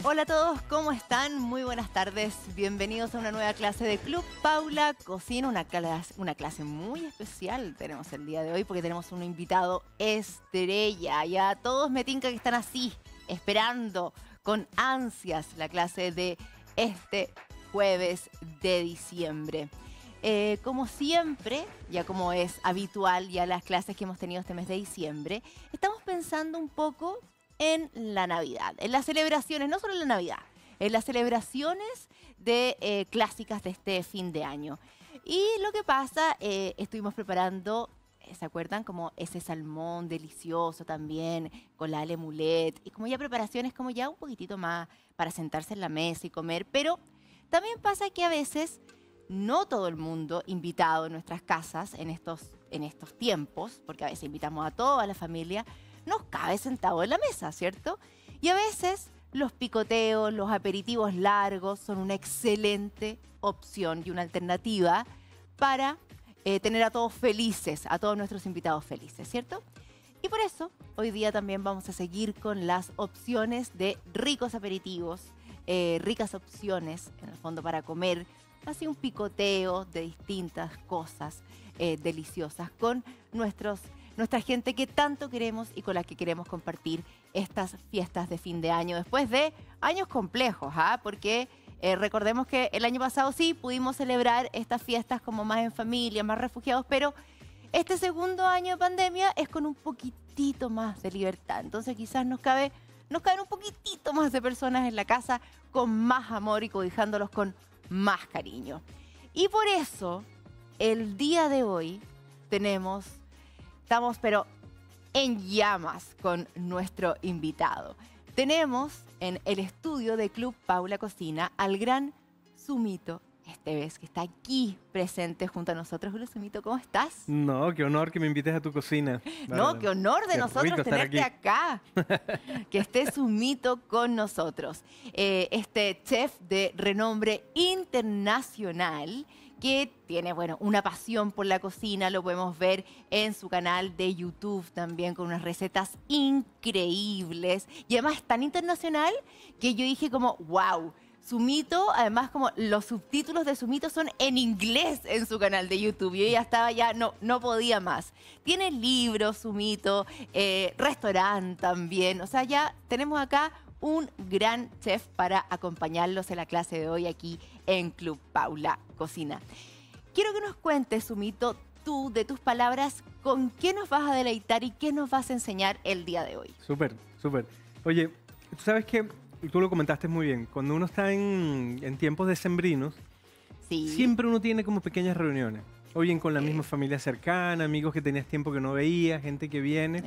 Hola a todos, ¿cómo están? Muy buenas tardes. Bienvenidos a una nueva clase de Club Paula Cocina, una clase muy especial tenemos el día de hoy porque tenemos un invitado estrella. Ya todos me tinca que están así, esperando con ansias la clase de este jueves de diciembre. Como siempre, ya como es habitual ya las clases que hemos tenido este mes de diciembre, estamos pensando un poco en la Navidad, en las celebraciones, no solo en la Navidad, en las celebraciones de clásicas de este fin de año. Y lo que pasa, estuvimos preparando, ¿se acuerdan? Como ese salmón delicioso también, con la ale mulet, y como ya preparaciones como ya un poquitito más para sentarse en la mesa y comer, pero también pasa que a veces no todo el mundo invitado en nuestras casas en estos tiempos, porque a veces invitamos a toda la familia, nos cabe sentado en la mesa, ¿cierto? Y a veces los picoteos, los aperitivos largos son una excelente opción y una alternativa para tener a todos felices, a todos nuestros invitados felices, ¿cierto? Y por eso hoy día también vamos a seguir con las opciones de ricos aperitivos, ricas opciones en el fondo para comer, así un picoteo de distintas cosas deliciosas con nuestra gente que tanto queremos y con la que queremos compartir estas fiestas de fin de año después de años complejos, porque recordemos que el año pasado sí pudimos celebrar estas fiestas como más en familia, más refugiados, pero este segundo año de pandemia es con un poquitito más de libertad. Entonces quizás nos caben un poquitito más de personas en la casa con más amor y cobijándolos con más cariño. Y por eso el día de hoy estamos pero en llamas con nuestro invitado. Tenemos en el estudio de Club Paula Cocina al gran Sumito Esteves, que está aquí presente junto a nosotros. Hola, Sumito, ¿cómo estás? No, qué honor que me invites a tu cocina. No, qué honor de nosotros tenerte acá. Que esté Sumito con nosotros. Este chef de renombre internacional que tiene, bueno, una pasión por la cocina, lo podemos ver en su canal de YouTube también con unas recetas increíbles. Y además es tan internacional que yo dije como, wow, Sumito, además como los subtítulos de Sumito son en inglés en su canal de YouTube. Yo ya estaba, no podía más. Tiene libros, Sumito, restaurante también. O sea, ya tenemos acá un gran chef para acompañarlos en la clase de hoy aquí en Club Paula Cocina. Quiero que nos cuentes, Sumito, tú, de tus palabras, con qué nos vas a deleitar y qué nos vas a enseñar el día de hoy. Súper, súper. Oye, tú sabes que, y tú lo comentaste muy bien, cuando uno está en tiempos decembrinos, sí, siempre uno tiene como pequeñas reuniones. O bien con la misma familia cercana, amigos que tenías tiempo que no veías, gente que viene.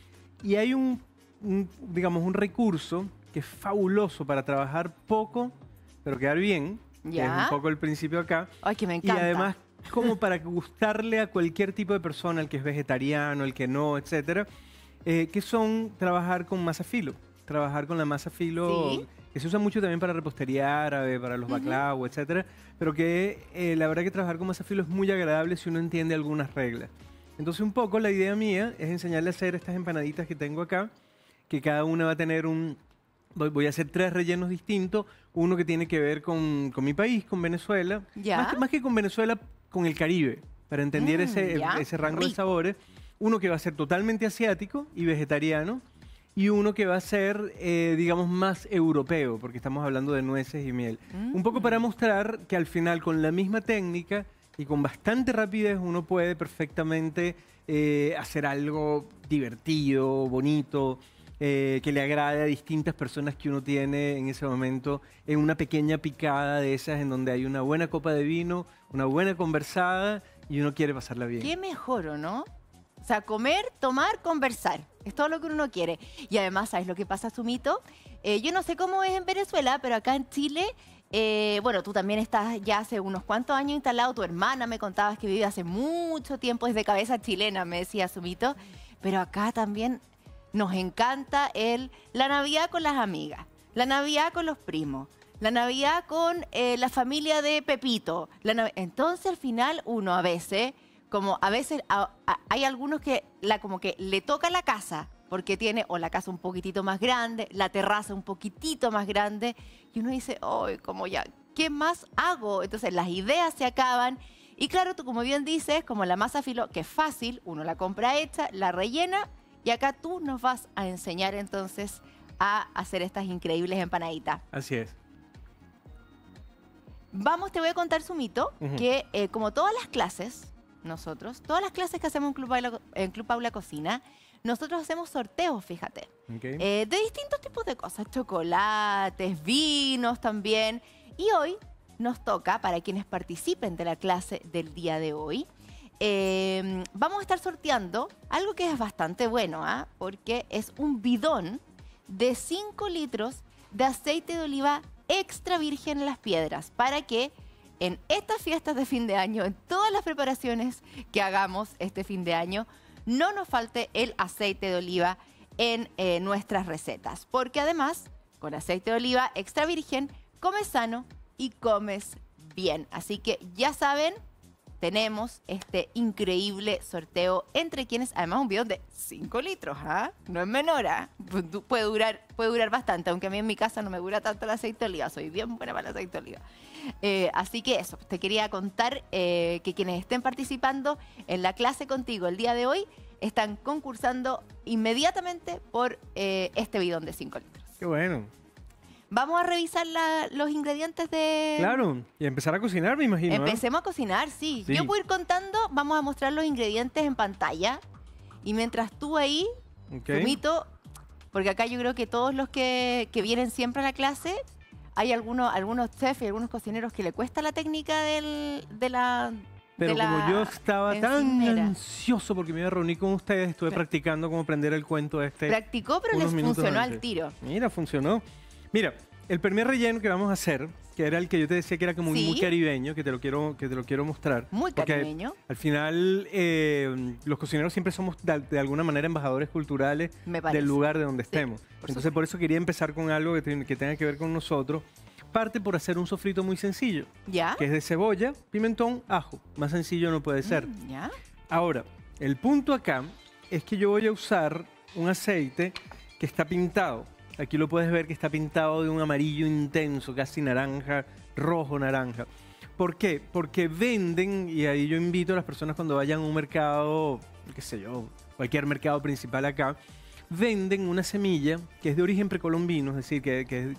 Y hay digamos, un recurso que es fabuloso para trabajar poco, pero quedar bien. ¿Ya? Que es un poco el principio acá. Ay, que me encanta. Y además, como para gustarle a cualquier tipo de persona, el que es vegetariano, el que no, etcétera, que son trabajar con masa filo. Trabajar con la masa filo, ¿sí?, que se usa mucho también para repostería árabe, para los baklava, etcétera, pero que la verdad que trabajar con masa filo es muy agradable si uno entiende algunas reglas. Entonces, un poco la idea mía es enseñarle a hacer estas empanaditas que tengo acá, que cada una va a tener voy a hacer 3 rellenos distintos, uno que tiene que ver con mi país, con Venezuela, más que con Venezuela, con el Caribe, para entender ese rango de sabores, uno que va a ser totalmente asiático y vegetariano, y uno que va a ser, digamos, más europeo, porque estamos hablando de nueces y miel. Un poco para mostrar que al final, con la misma técnica y con bastante rapidez, uno puede perfectamente hacer algo divertido, bonito, que le agrade a distintas personas que uno tiene en ese momento, en una pequeña picada de esas en donde hay una buena copa de vino, una buena conversada y uno quiere pasarla bien. Qué mejor, ¿o no? O sea, comer, tomar, conversar. Es todo lo que uno quiere. Y además, ¿sabes lo que pasa, Sumito? Yo no sé cómo es en Venezuela, pero acá en Chile, bueno, tú también estás ya hace unos cuantos años instalado. Tu hermana me contabas que vive hace mucho tiempo, es de cabeza chilena, me decía Sumito. Pero acá también nos encanta la Navidad con las amigas, la Navidad con los primos, la Navidad con la familia de Pepito. Entonces, al final, uno a veces hay algunos que como que le toca la casa porque tiene o la casa un poquitito más grande, la terraza un poquitito más grande, y uno dice, ¡ay, como ya! ¿Qué más hago? Entonces las ideas se acaban. Y claro, tú como bien dices, como la masa filo, que es fácil, uno la compra hecha, la rellena, y acá tú nos vas a enseñar entonces a hacer estas increíbles empanaditas. Así es. Vamos, te voy a contar su mito, que como todas las clases, todas las clases que hacemos en Club Paula Cocina, nosotros hacemos sorteos, fíjate, de distintos tipos de cosas, chocolates, vinos también. Y hoy nos toca, para quienes participen de la clase del día de hoy, vamos a estar sorteando algo que es bastante bueno, porque es un bidón de 5 litros de aceite de oliva extra virgen en Las Piedras, para que en estas fiestas de fin de año, en todas las preparaciones que hagamos este fin de año, no nos falte el aceite de oliva en nuestras recetas. Porque además, con aceite de oliva extra virgen, comes sano y comes bien. Así que ya saben, tenemos este increíble sorteo entre quienes, además un bidón de 5 litros, no es menor, puede durar bastante, aunque a mí en mi casa no me dura tanto el aceite de oliva, soy bien buena para el aceite de oliva. Así que eso, te quería contar que quienes estén participando en la clase contigo el día de hoy están concursando inmediatamente por este bidón de 5 litros. Qué bueno. Vamos a revisar los ingredientes de... Claro, y empezar a cocinar, me imagino. Empecemos a cocinar, sí. Yo voy a ir contando, vamos a mostrar los ingredientes en pantalla. Y mientras tú ahí, Sumito, porque acá yo creo que todos los que vienen siempre a la clase, hay algunos chefs y algunos cocineros que le cuesta la técnica de la... Pero como yo estaba tan ansioso porque me iba a reunir con ustedes, estuve practicando cómo prender el cuento este. Practicó, pero les funcionó al tiro. Mira, funcionó. Mira, el primer relleno que vamos a hacer, que era el que yo te decía que era como muy caribeño, que te lo quiero mostrar. Muy caribeño. Al final, los cocineros siempre somos de alguna manera embajadores culturales del lugar de donde estemos. Entonces, por eso quería empezar con algo que tenga que ver con nosotros. Parte por hacer un sofrito muy sencillo, que es de cebolla, pimentón, ajo. Más sencillo no puede ser. Ahora, el punto acá es que yo voy a usar un aceite que está pintado. Aquí lo puedes ver que está pintado de un amarillo intenso, casi naranja, rojo naranja. ¿Por qué? Porque venden, y ahí yo invito a las personas cuando vayan a un mercado, qué sé yo, cualquier mercado principal acá, venden una semilla que es de origen precolombino, es decir, que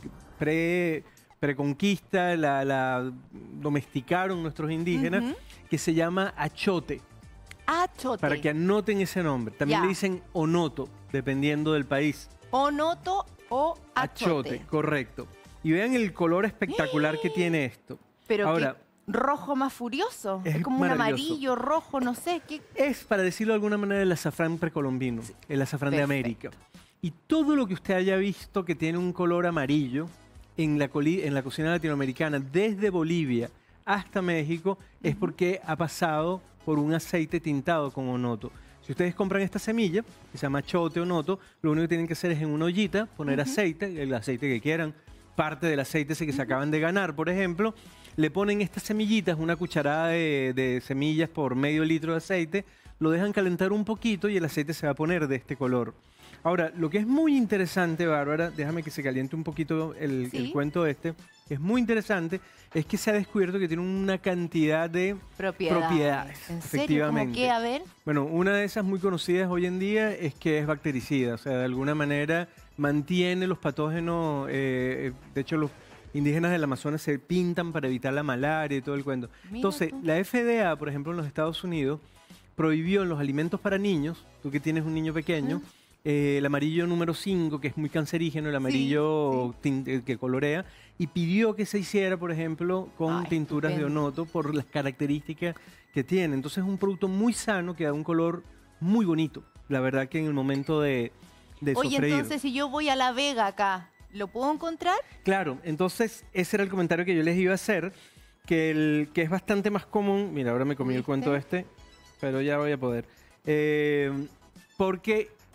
preconquista, la domesticaron nuestros indígenas, que se llama achote. Achote. Para que anoten ese nombre. También le dicen onoto, dependiendo del país. Onoto o achote. Correcto. Y vean el color espectacular que tiene esto. Pero ahora, rojo más furioso. Es como un amarillo, rojo, no sé. ¿Qué? Es, para decirlo de alguna manera, el azafrán precolombino, el azafrán de América. Y todo lo que usted haya visto que tiene un color amarillo en la cocina latinoamericana, desde Bolivia hasta México, es porque ha pasado por un aceite tintado con onoto. Si ustedes compran esta semilla, que se llama achote o onoto, lo único que tienen que hacer es en una ollita poner aceite, el aceite que quieran, parte del aceite ese que se acaban de ganar, por ejemplo, le ponen estas semillitas, una cucharada de semillas por medio litro de aceite, lo dejan calentar un poquito y el aceite se va a poner de este color. Ahora, lo que es muy interesante, Bárbara, déjame que se caliente un poquito el cuento este, es muy interesante, es que se ha descubierto que tiene una cantidad de propiedades. ¿En serio? Efectivamente. ¿Cómo qué? A ver. Bueno, una de esas muy conocidas hoy en día es que es bactericida, o sea, de alguna manera mantiene los patógenos, de hecho los indígenas del Amazonas se pintan para evitar la malaria y todo el cuento. Entonces, la FDA, por ejemplo, en los Estados Unidos, prohibió en los alimentos para niños, tú que tienes un niño pequeño, el amarillo número 5, que es muy cancerígeno, el amarillo que colorea, y pidió que se hiciera, por ejemplo, con tinturas de onoto por las características que tiene. Entonces es un producto muy sano que da un color muy bonito. La verdad que en el momento de sofreír. Oye, entonces si yo voy a La Vega acá, ¿lo puedo encontrar? Claro, entonces ese era el comentario que yo les iba a hacer, que es bastante más común. Mira, ahora me comí el cuento este, pero ya voy a poder. Porque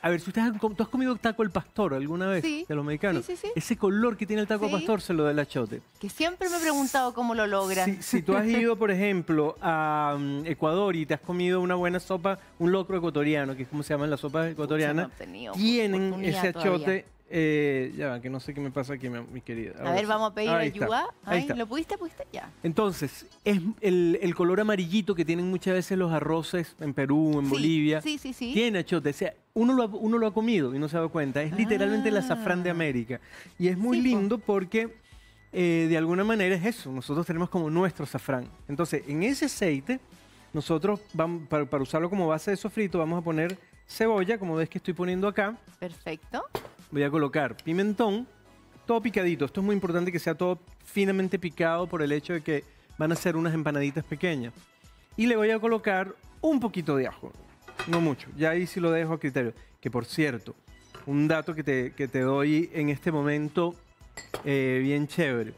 A ver, si ¿tú has comido taco al pastor alguna vez? Sí. De los mexicanos. Sí, sí, sí. Ese color que tiene el taco al Sí. pastor se lo da el achote. Que siempre me he preguntado cómo lo logran. Si tú has ido, por ejemplo, a Ecuador y te has comido una buena sopa, un locro ecuatoriano, que es como se llaman las sopas ecuatorianas, Pucha, no he tenido tienen oportunidad ese todavía. achote. Ya va, que no sé qué me pasa aquí, mi querida. A ver, sí. vamos a pedir Ahí está, ayuda. ahí Ay, está. ¿lo pudiste? ¿Pudiste? Ya. Entonces, es el color amarillito que tienen muchas veces los arroces en Perú, en Sí, Bolivia. Sí, sí, sí. Tiene achote. O sea, uno lo ha comido y no se ha dado cuenta. Es literalmente el azafrán de Ah. América. Y es muy Sí, po. lindo porque de alguna manera es eso. Nosotros tenemos como nuestro azafrán. Entonces, en ese aceite, nosotros vamos, para usarlo como base de sofrito, vamos a poner cebolla, como ves que estoy poniendo acá. Perfecto. Voy a colocar pimentón, todo picadito. Esto es muy importante que sea todo finamente picado por el hecho de que van a ser unas empanaditas pequeñas. Y le voy a colocar un poquito de ajo, no mucho. Ya ahí sí lo dejo a criterio. Que por cierto, un dato que te doy en este momento bien chévere.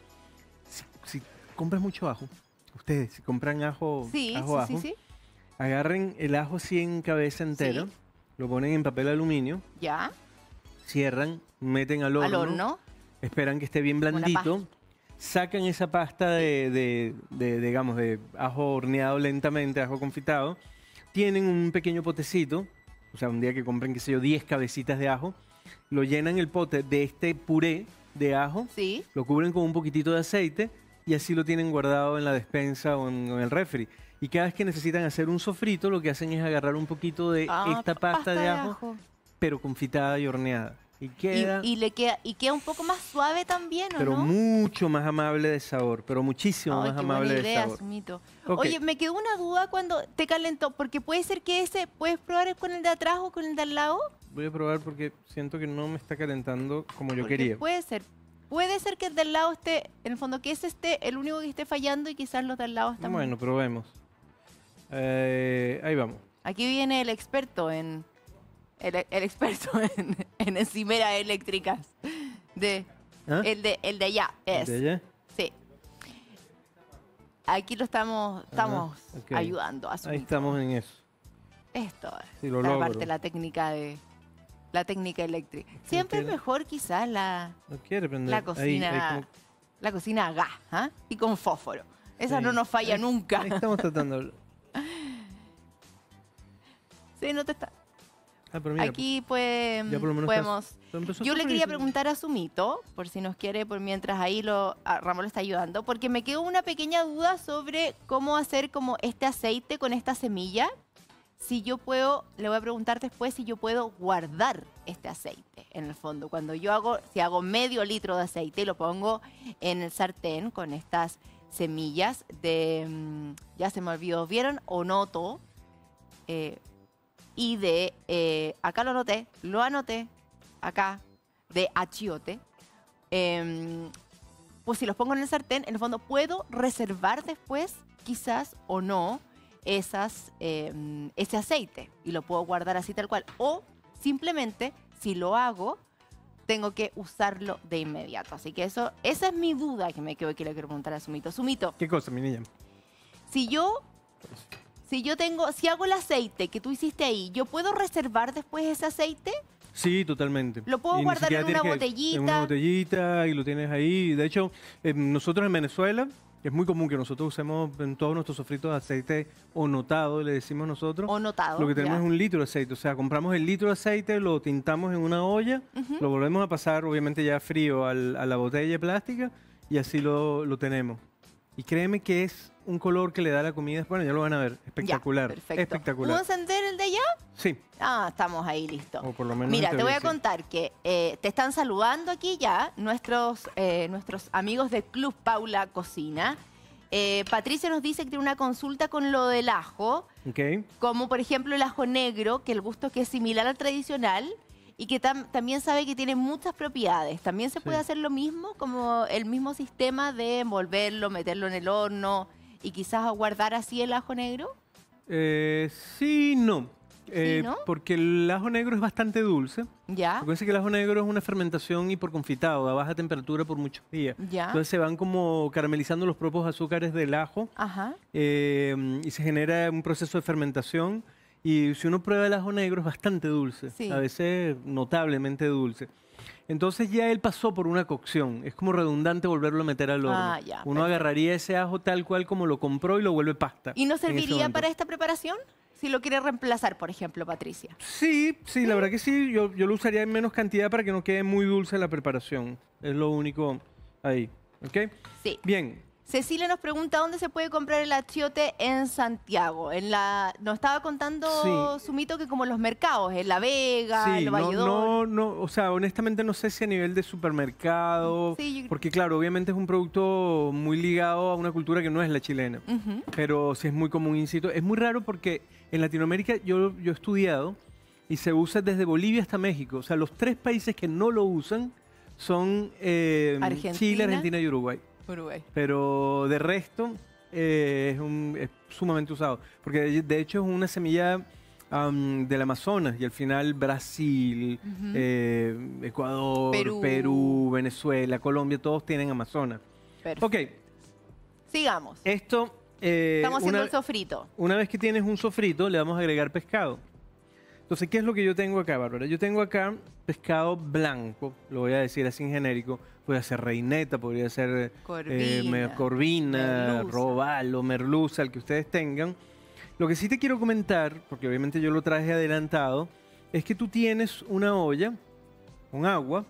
Si compras mucho ajo, ustedes, si compran ajo, Sí, ajo, sí, sí, sí. agarren el ajo así en cabeza entera, Sí. lo ponen en papel aluminio, Ya. cierran, meten al Al horno. esperan que esté bien Una blandito, sacan esa pasta digamos, de ajo horneado lentamente, ajo confitado, tienen un pequeño potecito, o sea, un día que compren, qué sé yo, 10 cabecitas de ajo, lo llenan el pote de este puré de ajo, Sí. lo cubren con un poquitito de aceite y así lo tienen guardado en la despensa o en el refri. Y cada vez que necesitan hacer un sofrito, lo que hacen es agarrar un poquito de esta pasta de ajo, pero confitada y horneada. Y queda, Y queda un poco más suave también, ¿o pero no? mucho más amable de sabor, pero muchísimo Ay, más qué amable buena de idea, sabor. Sumito. Ok. Oye, me quedó una duda cuando te calentó, porque puede ser que ese, ¿puedes probar con el de atrás o con el de al lado? Voy a probar porque siento que no me está calentando como yo Porque quería. puede ser que el del lado esté, en el fondo, que ese esté el único que esté fallando y quizás los del lado están... Bueno, probemos. Ahí vamos. Aquí viene el experto en... El experto en encimeras eléctricas. ¿Ah? El de allá, es. ¿De allá? Sí. Aquí lo estamos ok. ayudando a Ahí Sumito. estamos en eso. Esto es Sí, lo la logro. parte, la técnica eléctrica. Siempre es quiere. mejor quizás la No quiere prender. La cocina, como- la cocina a gas, ¿ah? Y con fósforo. Esa Sí. no nos falla Ahí- nunca. Ahí estamos tratando. Sí, no te está. Pero mira, Aquí pues ya por lo menos podemos. empezó a Yo le quería sofreírse. preguntar a Sumito, por si nos quiere, por mientras ahí Ramón lo está ayudando, porque me quedó una pequeña duda sobre cómo hacer como este aceite con esta semilla. Si yo puedo, le voy a preguntar después si yo puedo guardar este aceite en el fondo. Cuando si hago medio litro de aceite y lo pongo en el sartén con estas semillas ya se me olvidó, ¿vieron? Onoto. Y acá lo anoté, acá, de achiote. Pues si los pongo en el sartén, en el fondo puedo reservar después, quizás o no, ese aceite y lo puedo guardar así tal cual. O simplemente, si lo hago, tengo que usarlo de inmediato. Así que esa es mi duda que me quedo y que le quiero preguntar a Sumito. Sumito, ¿Qué cosa, mi niña? si hago el aceite que tú hiciste ahí, ¿yo puedo reservar después ese aceite? Sí, totalmente. ¿Lo puedo Y ni guardar siquiera en una tienes que- botellita? En una botellita y lo tienes ahí. De hecho, nosotros en Venezuela es muy común que nosotros usemos en todos nuestros sofritos aceite onotado, le decimos nosotros. O notado. Lo que tenemos ya. es un litro de aceite. O sea, compramos el litro de aceite, lo tintamos en una olla, lo volvemos a pasar, obviamente ya frío, a la botella plástica y así lo tenemos. Y créeme que es un color que le da a la comida. Bueno, ya lo van a ver. Espectacular. Ya, perfecto. Espectacular. ¿Puedo encender el de allá? Sí. Ah, estamos ahí, listo. O por lo menos Mira, en te voy a teoría, sí. contar que te están saludando aquí ya nuestros amigos de Club Paula Cocina. Patricia nos dice que tiene una consulta con lo del ajo, Ok. como por ejemplo el ajo negro, que el gusto que es similar al tradicional y que también sabe que tiene muchas propiedades. ¿También se puede Sí. hacer lo mismo, como el mismo sistema de envolverlo, meterlo en el horno y quizás guardar así el ajo negro? Sí, no. ¿no? Porque el ajo negro es bastante dulce. ¿Ya? Acuérdense que el ajo negro es una fermentación y por confitado, a baja temperatura por muchos días. ¿Ya? Entonces se van como caramelizando los propios azúcares del ajo Ajá. y se genera un proceso de fermentación Y si uno prueba el ajo negro es bastante dulce, Sí. a veces notablemente dulce. Entonces ya él pasó por una cocción. Es como redundante volverlo a meter al horno. Ah, ya, Uno perfecto. agarraría ese ajo tal cual como lo compró y lo vuelve pasta. ¿Y no en ese serviría momento. para esta preparación? Si lo quiere reemplazar, por ejemplo, Patricia. Sí, sí, la verdad que sí. Yo lo usaría en menos cantidad para que no quede muy dulce la preparación. Es lo único ahí. ¿Ok? Sí. Bien. Cecilia nos pregunta dónde se puede comprar el achiote en Santiago. Nos estaba contando Sí. Sumito que como los mercados, en La Vega, Sí, en Valledor. o sea, honestamente no sé si a nivel de supermercado, Sí, yo- porque claro, obviamente es un producto muy ligado a una cultura que no es la chilena, Ujú. pero sí es muy común, insisto. Es muy raro porque en Latinoamérica yo he estudiado y se usa desde Bolivia hasta México. O sea, los 3 países que no lo usan son Argentina. Chile, Argentina y Uruguay. Uruguay. Pero de resto es sumamente usado, porque de hecho es una semilla del Amazonas y al final Brasil, Ujú. Ecuador, Perú. Perú, Venezuela, Colombia, todos tienen Amazonas. Perfecto. Ok, Sigamos. esto... Estamos haciendo una, el sofrito. una vez que tienes un sofrito, le vamos a agregar pescado. Entonces, ¿qué es lo que yo tengo acá, Bárbara? Yo tengo acá pescado blanco, lo voy a decir así en genérico. Puede ser reineta, podría ser Corvina, corvina, merluza. robalo, merluza, el que ustedes tengan. Lo que sí te quiero comentar, porque obviamente yo lo traje adelantado, es que tú tienes una olla con agua,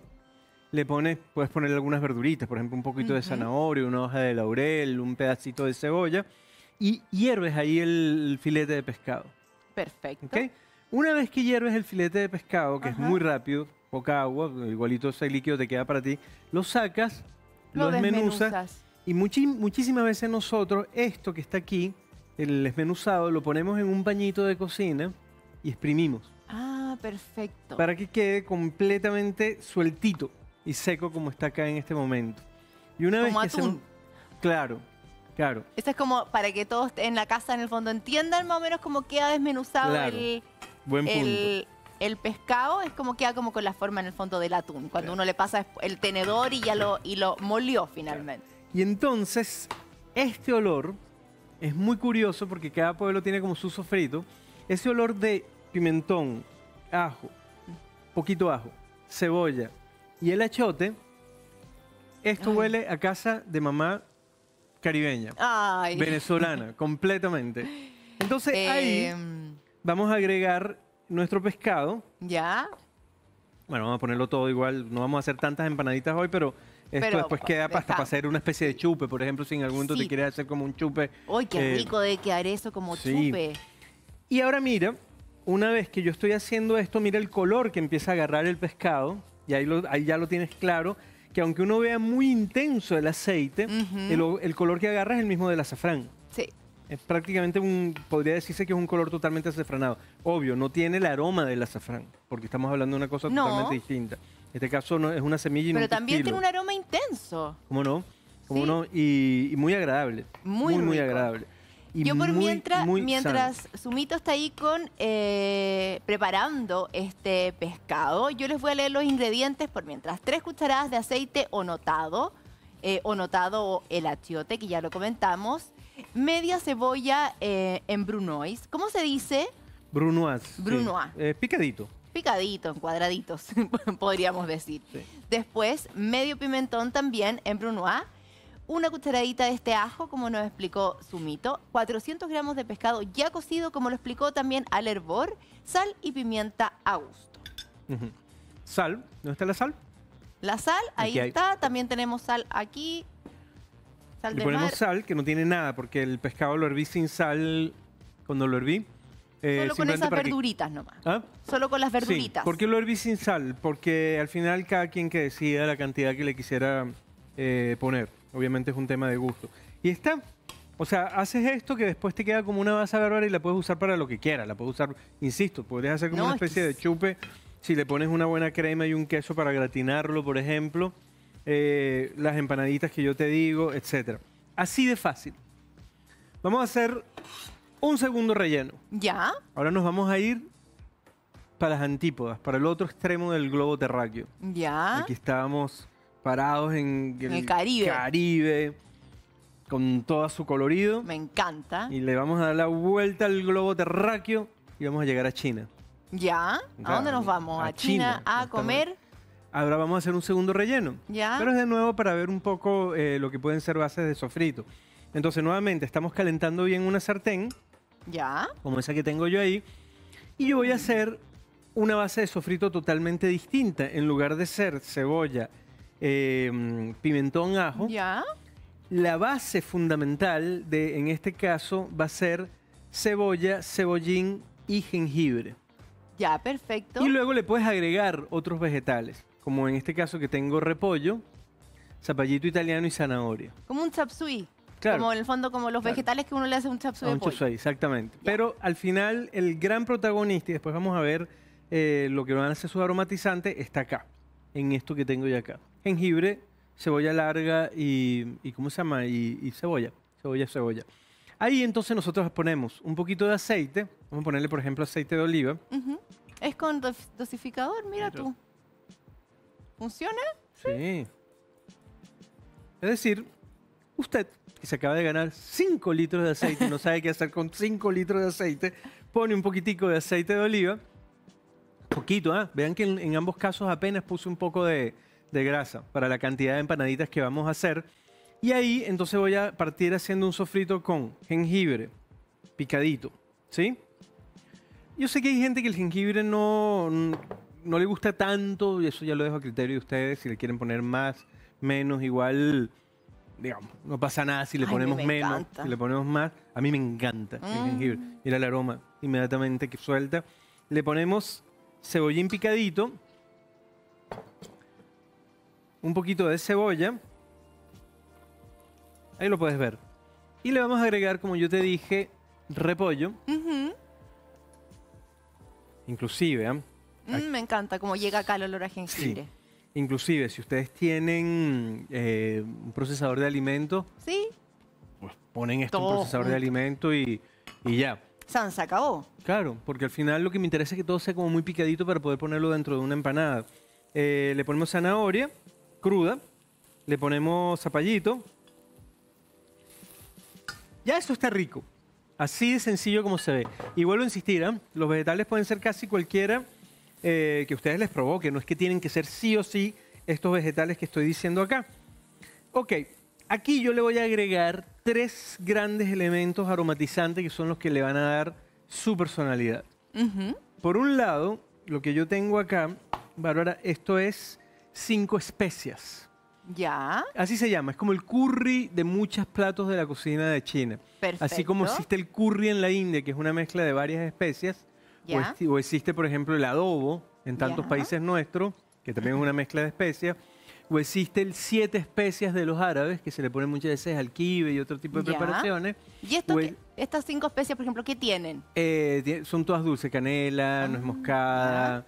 puedes ponerle algunas verduritas, por ejemplo, un poquito de Ujú. zanahoria, una hoja de laurel, un pedacito de cebolla, y hierves ahí el filete de pescado. Perfecto. ¿Ok? Una vez que hierves el filete de pescado, que es Ajá. muy rápido, poca agua, igualito ese líquido te queda para ti, lo sacas, lo desmenuzas desmenuzas. y muchísimas veces nosotros esto que está aquí, el desmenuzado, lo ponemos en un pañito de cocina y exprimimos Ah, perfecto. para que quede completamente sueltito y seco como está acá en este momento. Y una Como vez que atún. Claro, claro. Esto es como para que todos en la casa, en el fondo, entiendan más o menos cómo queda desmenuzado Claro. Buen punto. el pescado. Es como queda como con la forma en el fondo del atún. Cuando uno le pasa el tenedor y lo molió finalmente. Y entonces, este olor es muy curioso porque cada pueblo tiene como su sofrito. Ese olor de pimentón, ajo, poquito ajo, cebolla y el achiote, esto Ay. huele a casa de mamá caribeña, Ay. venezolana, completamente. Entonces ahí Em, vamos a agregar nuestro pescado. ya. Bueno, vamos a ponerlo todo igual. No vamos a hacer tantas empanaditas hoy, pero esto Pero, después queda hasta para dejamos. hacer una especie de chupe, por ejemplo, si en algún momento Sí. te quieres hacer como un chupe. Uy, qué Eh, rico de quedar eso como sí. chupe. Y ahora mira, una vez que yo estoy haciendo esto, mira el color que empieza a agarrar el pescado, y ahí ya lo tienes claro, que aunque uno vea muy intenso el aceite, Ujú. el color que agarra es el mismo del azafrán. Sí. Es prácticamente podría decirse que es un color totalmente azafranado. Obvio, no tiene el aroma del azafrán, porque estamos hablando de una cosa No. totalmente distinta. En este caso no, es una semilla y no Pero un también pistilo. tiene un aroma intenso. ¿Cómo no? ¿Cómo Sí. no? Y muy agradable. Muy muy rico. agradable. Y Yo por muy, mientras, muy mientras Sumito está ahí preparando este pescado, yo les voy a leer los ingredientes por mientras. 3 cucharadas de aceite onotado o el achiote, que ya lo comentamos. Media cebolla en brunoise. ¿Cómo se dice? Brunoise. sí. Brunoise. Picadito. Picadito, en cuadraditos, podríamos decir. Sí. Después, medio pimentón también en brunoise. Una cucharadita de este ajo, como nos explicó Sumito. 400 gramos de pescado ya cocido, como lo explicó también al hervor. Sal y pimienta a gusto. Ujú. Sal. ¿Dónde está la sal? La sal, ahí Aquí hay. está. También tenemos sal aquí. Sal Le de ponemos mar. sal, que no tiene nada, porque el pescado lo herví sin sal cuando lo herví. Solo con simplemente esas para que- verduritas nomás. ¿Ah? Solo con las Sí. verduritas. ¿Por qué lo herví sin sal? Porque al final cada quien que decida la cantidad que le quisiera poner. Obviamente es un tema de gusto. Y está. O sea, haces esto que después te queda como una base bárbara y la puedes usar para lo que quieras. La puedes usar, insisto, podrías hacer como No, una es que especie de chupe. Si le pones una buena crema y un queso para gratinarlo, por ejemplo. Las empanaditas que yo te digo, etcétera. Así de fácil. Vamos a hacer un segundo relleno. ¿Ya? Ahora nos vamos a ir para las antípodas, para el otro extremo del globo terráqueo. ¿Ya? Aquí estábamos parados en el Caribe. Caribe, con todo su colorido. Me encanta. Y le vamos a dar la vuelta al globo terráqueo y vamos a llegar a China. ¿Ya? ¿A dónde nos vamos? ¿A China a comer? Ahora vamos a hacer un segundo relleno. ¿Ya? Pero es de nuevo para ver un poco lo que pueden ser bases de sofrito. Entonces, nuevamente, estamos calentando bien una sartén, ¿Ya? como esa que tengo yo ahí, y yo voy a hacer una base de sofrito totalmente distinta. En lugar de ser cebolla, pimentón, ajo, ¿Ya? la base fundamental en este caso va a ser cebolla, cebollín y jengibre. Ya, perfecto. Y luego le puedes agregar otros vegetales, como en este caso que tengo repollo, zapallito italiano y zanahoria. Como un chop suey. Claro. Como en el fondo, como los Claro. vegetales que uno le hace un chop suey de Un pollo. chop suey, exactamente. Ya. Pero al final, el gran protagonista, y después vamos a ver lo que van a hacer sus aromatizantes, está acá, en esto que tengo yo acá. Jengibre, cebolla larga y ¿cómo se llama? Y cebolla, cebolla. Ahí entonces nosotros ponemos un poquito de aceite. Vamos a ponerle, por ejemplo, aceite de oliva. Ujú. Es con dosificador, mira Mira. tú. ¿Funciona? Sí. Es decir, usted que se acaba de ganar 5 litros de aceite y no sabe qué hacer con 5 litros de aceite, pone un poquitico de aceite de oliva. Poquito, ¿ah? Vean que en ambos casos apenas puse un poco de grasa para la cantidad de empanaditas que vamos a hacer. Y ahí entonces voy a partir haciendo un sofrito con jengibre picadito, ¿sí? Yo sé que hay gente que el jengibre no le gusta tanto, y eso ya lo dejo a criterio de ustedes, si le quieren poner más, menos, igual, digamos, no pasa nada si le Ay, ponemos me menos, encanta. si le ponemos más. A mí me encanta el jengibre. Mira el aroma inmediatamente que suelta. Le ponemos cebollín picadito, un poquito de cebolla, ahí lo puedes ver. Y le vamos a agregar, como yo te dije, repollo, Ujú. inclusive, ¿ah? Me encanta cómo llega acá el olor a jengibre. Inclusive, si ustedes tienen un procesador de alimentos, ¿Sí? pues ponen esto en un Todo procesador de junto. alimentos y ya. San, se acabó. Claro, porque al final lo que me interesa es que todo sea como muy picadito para poder ponerlo dentro de una empanada. Le ponemos zanahoria cruda, le ponemos zapallito. Ya eso está rico. Así de sencillo como se ve. Y vuelvo a insistir, ¿ah? Los vegetales pueden ser casi cualquiera que ustedes les provoque. No es que tienen que ser sí o sí estos vegetales que estoy diciendo acá. Ok, aquí yo le voy a agregar 3 grandes elementos aromatizantes que son los que le van a dar su personalidad. Ujú. Por un lado, lo que yo tengo acá, Bárbara, esto es 5 especias. Ya. Así se llama, es como el curry de muchos platos de la cocina de China. Perfecto. Así como existe el curry en la India, que es una mezcla de varias especias, Ya. o existe, por ejemplo, el adobo en tantos Ya. países nuestros, que también es una mezcla de especias, o existe el 7 especias de los árabes, que se le ponen muchas veces alquibe y otro tipo de Ya. preparaciones. ¿Y esto O estas 5 especias, por ejemplo, qué tienen? Son todas dulces, canela, nuez moscada,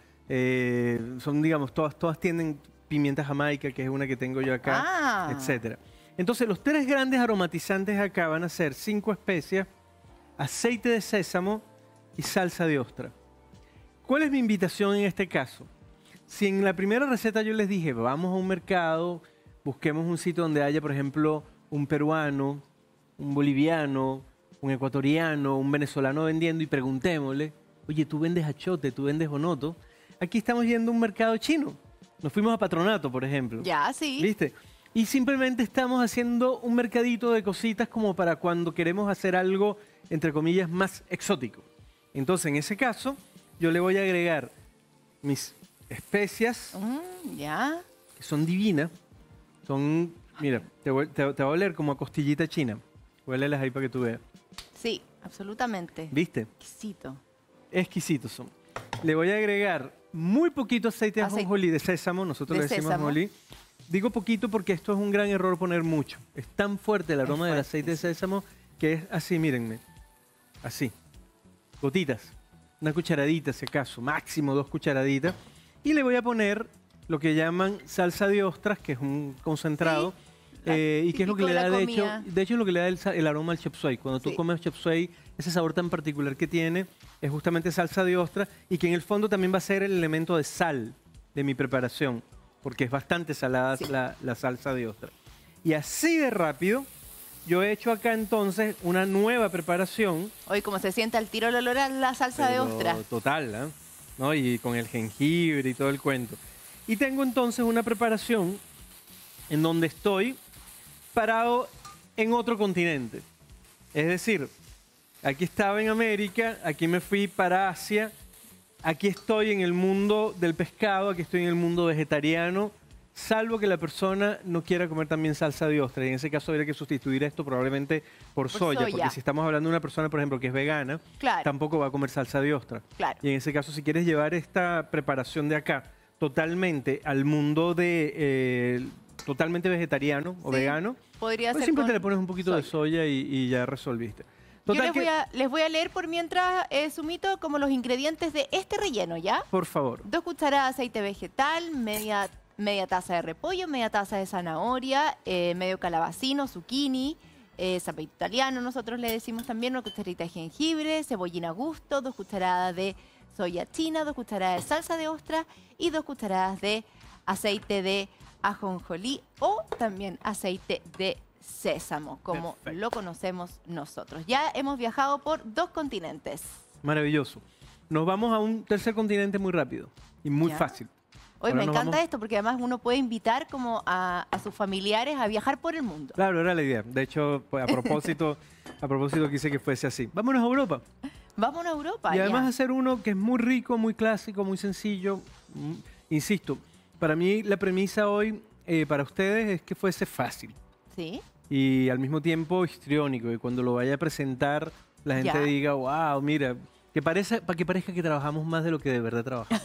son, digamos, todas tienen pimienta jamaica, que es una que tengo yo acá, Ah. etcétera. Entonces, los 3 grandes aromatizantes acá van a ser 5 especias, aceite de sésamo y salsa de ostra. ¿Cuál es mi invitación en este caso? Si en la primera receta yo les dije, vamos a un mercado, busquemos un sitio donde haya, por ejemplo, un peruano, un boliviano, un ecuatoriano, un venezolano vendiendo y preguntémosle, oye, ¿tú vendes achote? ¿Tú vendes onoto? Aquí estamos yendo a un mercado chino. Nos fuimos a Patronato, por ejemplo. Ya, sí. ¿Viste? Y simplemente estamos haciendo un mercadito de cositas como para cuando queremos hacer algo, entre comillas, más exótico. Entonces, en ese caso, yo le voy a agregar mis especias, Ya. que son divinas. Son, mira, te voy a oler como a costillita china. Huélelas ahí para que tú veas. Sí, absolutamente. ¿Viste? Exquisito. Exquisitos son. Le voy a agregar muy poquito aceite de ajonjolí de sésamo. Nosotros De le decimos sésamo. ajonjolí. Digo poquito porque esto es un gran error poner mucho. Es tan fuerte el aroma del aceite de sésamo que es así, mírenme. Así. Gotitas. Una cucharadita, si acaso. Máximo 2 cucharaditas. Y le voy a poner lo que llaman salsa de ostras, que es un concentrado. Y que es lo que típico le de la da, de hecho, comida. es lo que le da el aroma al chop suey. Cuando tú Sí. comes chop suey, ese sabor tan particular que tiene es justamente salsa de ostra y que en el fondo también va a ser el elemento de sal de mi preparación, porque es bastante salada Sí. la salsa de ostra. Y así de rápido yo he hecho acá entonces una nueva preparación. Hoy como se siente al tiro el olor a la salsa de pero ostra. total, ¿eh? ¿No? Y con el jengibre y todo el cuento. Y tengo entonces una preparación en donde estoy parado en otro continente. Es decir, aquí estaba en América, aquí me fui para Asia, aquí estoy en el mundo del pescado, aquí estoy en el mundo vegetariano, salvo que la persona no quiera comer también salsa de ostra. Y en ese caso habría que sustituir esto probablemente por soya, porque si estamos hablando de una persona, por ejemplo, que es vegana, claro, tampoco va a comer salsa de ostra. Claro. Y en ese caso, si quieres llevar esta preparación de acá totalmente al mundo de totalmente vegetariano o vegano, podría pues ser simplemente con le pones un poquito de soya y ya resolviste. Total, les voy a leer por mientras, Sumito, como los ingredientes de este relleno, ¿ya? Por favor. 2 cucharadas de aceite vegetal, media taza de repollo, media taza de zanahoria, medio calabacino, zucchini, zapallo italiano, nosotros le decimos también, 1 cucharita de jengibre, cebollín a gusto, 2 cucharadas de soya china, 2 cucharadas de salsa de ostra y 2 cucharadas de aceite de ajonjolí o también aceite de sésamo, como Perfecto. lo conocemos nosotros. Ya hemos viajado por 2 continentes. Maravilloso. Nos vamos a un tercer continente muy rápido y muy ¿Ya? fácil. Hoy Ahora me nos encanta vamos- esto porque además uno puede invitar como a sus familiares a viajar por el mundo. Claro, era la idea. De hecho, pues, a propósito quise que fuese así. Vámonos a Europa. Vámonos a Europa. Y además ya. hacer uno que es muy rico, muy clásico, muy sencillo. Insisto, para mí la premisa hoy para ustedes es que fuese fácil ¿Sí? y al mismo tiempo histriónico. Y cuando lo vaya a presentar, la gente Ya. diga, wow, mira, para que parezca que trabajamos más de lo que de verdad trabajamos.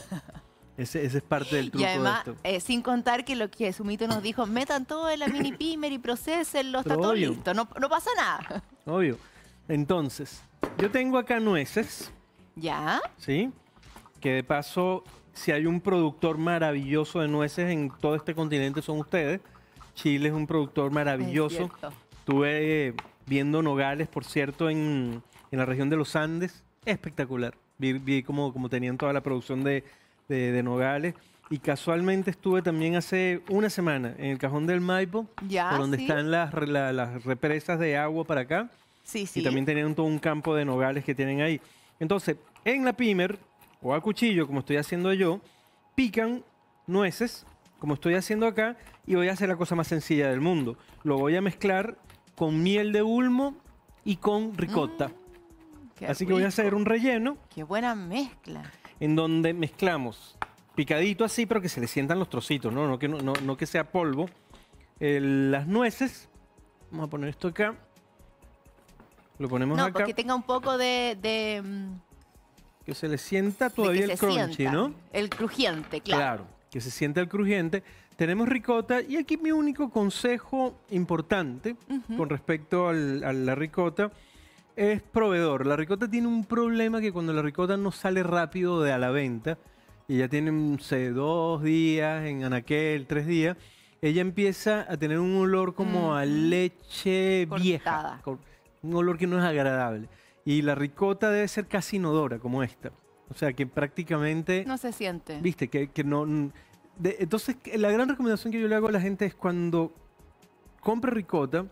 Ese es parte del truco Y además, de esto. sin contar que lo que Sumito nos dijo, metan todo en la mini pimer y procesenlo, está todo Obvio. listo, no pasa nada. Obvio. Entonces, yo tengo acá nueces, ¿Ya? ¿sí? Que de paso, si hay un productor maravilloso de nueces en todo este continente son ustedes. Chile es un productor maravilloso. Es cierto. Estuve viendo nogales, por cierto, en la región de los Andes. Espectacular. Vi como tenían toda la producción de nogales. Y casualmente estuve también hace una semana en el Cajón del Maipo, Ya, por donde sí. están las represas de agua para acá. Sí, sí. Y también tenían todo un campo de nogales que tienen ahí. Entonces, en la pimer o a cuchillo, como estoy haciendo yo, pican nueces, como estoy haciendo acá, y voy a hacer la cosa más sencilla del mundo. Lo voy a mezclar con miel de ulmo y con ricota. Qué Así que voy a hacer rico. un relleno Qué buena mezcla. en donde mezclamos picadito así, pero que se le sientan los trocitos, ¿no? No que sea polvo. Las nueces, vamos a poner esto acá. Lo ponemos No, acá. porque tenga un poco de Que se le sienta que todavía el se crunchy, sienta. ¿no? El crujiente, claro. Que se sienta el crujiente. Tenemos ricota y aquí mi único consejo importante con respecto a la ricota es proveedor. La ricota tiene un problema que cuando la ricota no sale rápido de a la venta y ya tiene, 2 días, en anaquel, 3 días, ella empieza a tener un olor como a leche vieja. Cortada. Un olor que no es agradable. Y la ricota debe ser casi inodora, como esta. O sea, que prácticamente... No se siente. Viste, que no... entonces, la gran recomendación que yo le hago a la gente es cuando compre ricota,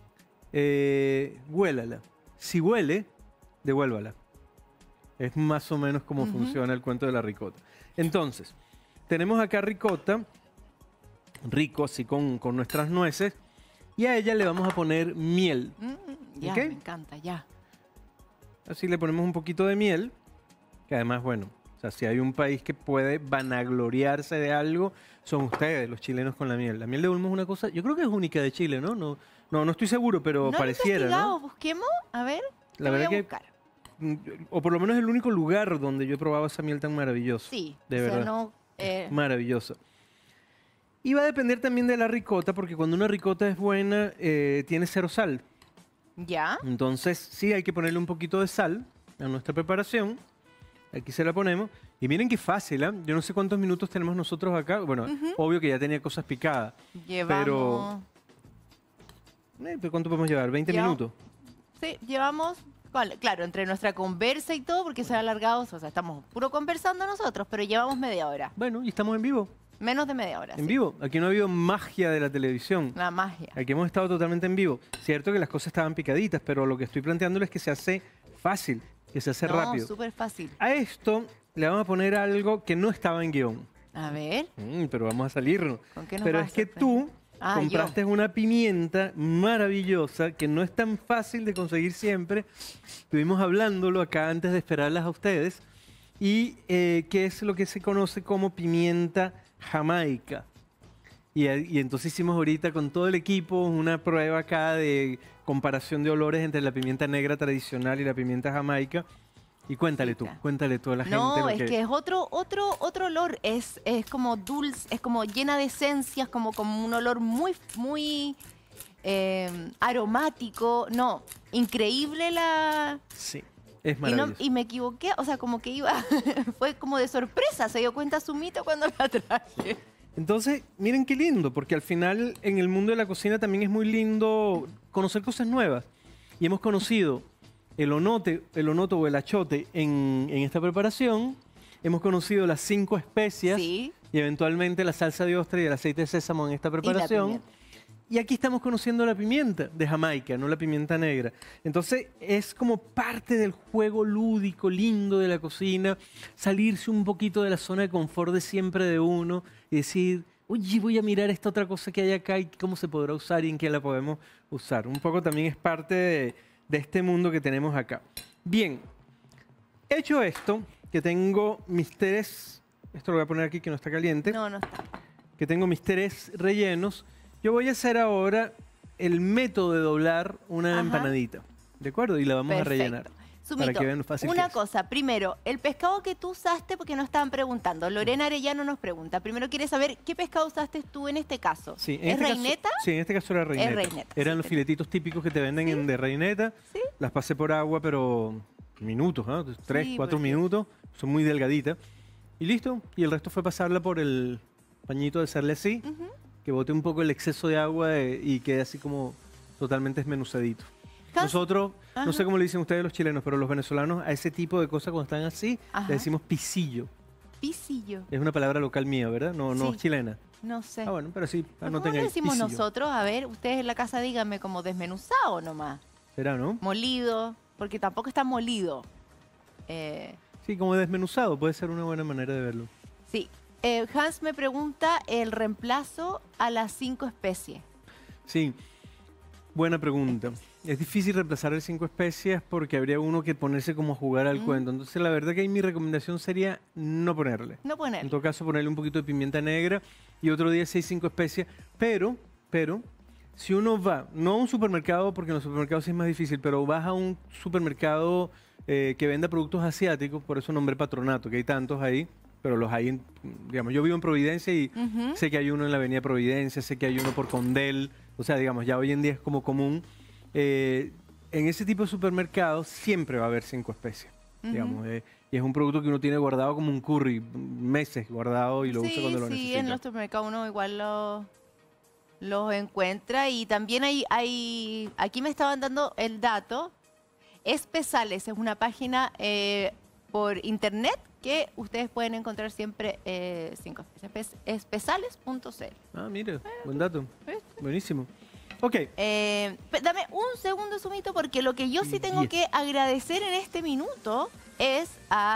huélala. Si huele, devuélvala. Es más o menos como funciona el cuento de la ricota. Entonces, tenemos acá ricota, rico, así con nuestras nueces, y a ella le vamos a poner miel. Ya, ¿Ok? me encanta, ya. Así le ponemos un poquito de miel, que además, bueno, o sea, si hay un país que puede vanagloriarse de algo, son ustedes, los chilenos con la miel. La miel de ulmo es una cosa, yo creo que es única de Chile, ¿no? No estoy seguro, pero No pareciera, lo he investigado, ¿no? busquemos, a ver, La lo voy verdad a que- buscar. O por lo menos el único lugar donde yo he probado esa miel tan maravillosa. Sí, de o sea, verdad. no, Maravillosa. Y va a depender también de la ricota, porque cuando una ricota es buena, tiene 0 sal. ya. Entonces, sí, hay que ponerle un poquito de sal a nuestra preparación. Aquí se la ponemos. Y miren qué fácil, ¿eh? Yo no sé cuántos minutos tenemos nosotros acá. Bueno, obvio que ya tenía cosas picadas. Llevamos... ¿Pero cuánto podemos llevar? ¿20 Ya. minutos? Sí, llevamos... Claro, entre nuestra conversa y todo, porque se ha alargado, o sea, estamos puro conversando nosotros, pero llevamos media hora. Bueno, y estamos en vivo. Menos de media hora. En vivo. Aquí no ha habido magia de la televisión. La magia. Aquí hemos estado totalmente en vivo. Cierto que las cosas estaban picaditas, pero lo que estoy planteándole es que se hace fácil, que se hace rápido. Súper fácil. A esto le vamos a poner algo que no estaba en guión. A ver. Pero vamos a salirnos. ¿Con qué nos Pero vas es a que sorprender? tú compraste una pimienta maravillosa que no es tan fácil de conseguir siempre. Estuvimos hablándolo acá antes de esperarlas a ustedes. Y que es lo que se conoce como pimienta jamaica. Y entonces hicimos ahorita con todo el equipo una prueba acá de comparación de olores entre la pimienta negra tradicional y la pimienta jamaica. Y cuéntale tú a la gente. No, es que es otro olor. Es como dulce, es como llena de esencias, como un olor muy aromático. No, increíble la... Sí, es maravilloso. Y me equivoqué, o sea, como que iba... fue como de sorpresa, se dio cuenta Sumito cuando la traje. Entonces, miren qué lindo, porque al final en el mundo de la cocina también es muy lindo conocer cosas nuevas. Y hemos conocido el onoto o el achote en esta preparación. Hemos conocido las 5 especias y eventualmente la salsa de ostra y el aceite de sésamo en esta preparación. Y aquí estamos conociendo la pimienta de Jamaica, no la pimienta negra. Entonces es como parte del juego lúdico, lindo de la cocina, salirse un poquito de la zona de confort de siempre de uno y decir, oye, voy a mirar esta otra cosa que hay acá y cómo se podrá usar y en qué la podemos usar. Un poco también es parte de este mundo que tenemos acá. Bien, hecho esto, que tengo mis 3, esto lo voy a poner aquí que no está caliente. No está. Que tengo mis 3 rellenos. Yo voy a hacer ahora el método de doblar una empanadita, ¿de acuerdo? Y la vamos a rellenar. Sumito, para que vean lo fácil una que es. cosa, primero, el pescado que tú usaste, porque nos estaban preguntando, Lorena Arellano nos pregunta, primero quiere saber qué pescado usaste tú en este caso. Sí, ¿Es reineta? Sí, en este caso era reineta. Es reineta. Eran los filetitos típicos que te venden de reineta. Sí. Las pasé por agua, pero minutos, ¿no? 3, 4 minutos. Son muy delgaditas. Y listo. Y el resto fue pasarla por el pañito de hacerle así, que bote un poco el exceso de agua y quede así como totalmente desmenuzadito. Nosotros, no sé cómo le dicen ustedes los chilenos, pero los venezolanos a ese tipo de cosas cuando están así, le decimos pisillo. Pisillo. Es una palabra local mía, ¿verdad? No es chilena. No sé. Ah, bueno, pero sí, ¿Cómo le decimos nosotros? A ver, ustedes en la casa díganme como desmenuzado nomás. ¿Será, no? Molido, porque tampoco está molido. Sí, como desmenuzado, puede ser una buena manera de verlo. Sí. Hans me pregunta el reemplazo a las 5 especies. Sí, buena pregunta. Es difícil reemplazar el 5 especias porque habría uno que ponerse como a jugar al cuento. Entonces, la verdad que ahí mi recomendación sería no ponerle. No ponerle. En todo caso, ponerle un poquito de pimienta negra y otro día 6-5 especias. Pero, si uno va, no a un supermercado, porque en los supermercados sí es más difícil, pero vas a un supermercado que venda productos asiáticos, por eso nombré Patronato, que hay tantos ahí, pero los hay, digamos, yo vivo en Providencia y sé que hay uno en la Avenida Providencia, sé que hay uno por Condel, o sea, digamos, ya hoy en día es como común. En ese tipo de supermercados siempre va a haber 5 especies, digamos, y es un producto que uno tiene guardado como un curry, meses guardado y lo usa cuando lo necesita. Sí, en los supermercados uno igual los encuentra y también hay, aquí me estaban dando el dato, Espesales es una página por internet que ustedes pueden encontrar siempre 5 especies, espesales.cl. Ah, mire, buen dato, buenísimo. Ok. Dame un segundo, Sumito, porque lo que yo sí tengo que agradecer en este minuto es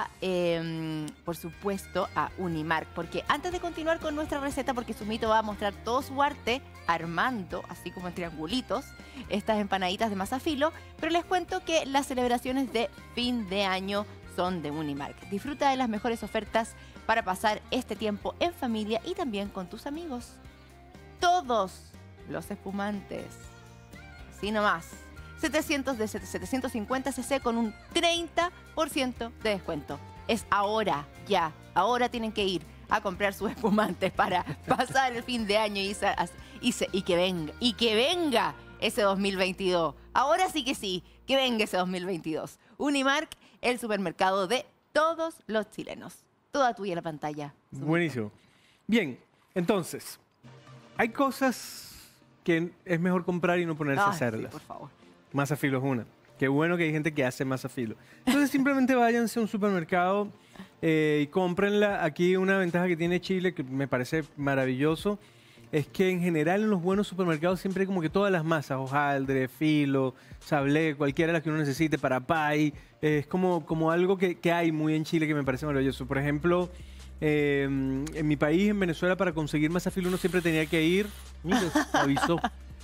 por supuesto, a Unimark. Porque antes de continuar con nuestra receta, porque Sumito va a mostrar todo su arte armando, así como en triangulitos, estas empanaditas de masa filo, pero les cuento que las celebraciones de fin de año son de Unimark. Disfruta de las mejores ofertas para pasar este tiempo en familia y también con tus amigos. Todos los espumantes, así nomás, 700 de 750 cc con un 30% de descuento. Es ahora, ya, ahora tienen que ir a comprar sus espumantes para pasar el fin de año y que venga ese 2022. Ahora sí, que venga ese 2022. Unimark, el supermercado de todos los chilenos. Toda tuya la pantalla. Buenísimo. Bien, entonces, hay cosas que es mejor comprar y no ponerse a hacerlas. Sí, por favor. Masa filo es una. Qué bueno que hay gente que hace masa filo. Entonces simplemente váyanse a un supermercado y cómprenla. Aquí una ventaja que tiene Chile, que me parece maravilloso, es que en general en los buenos supermercados siempre hay como que todas las masas, hojaldre, filo, sablé, cualquiera de las que uno necesite para pay. Es como algo que hay muy en Chile que me parece maravilloso. Por ejemplo, en mi país, en Venezuela, para conseguir masa filo uno siempre tenía que ir, mira, avisó.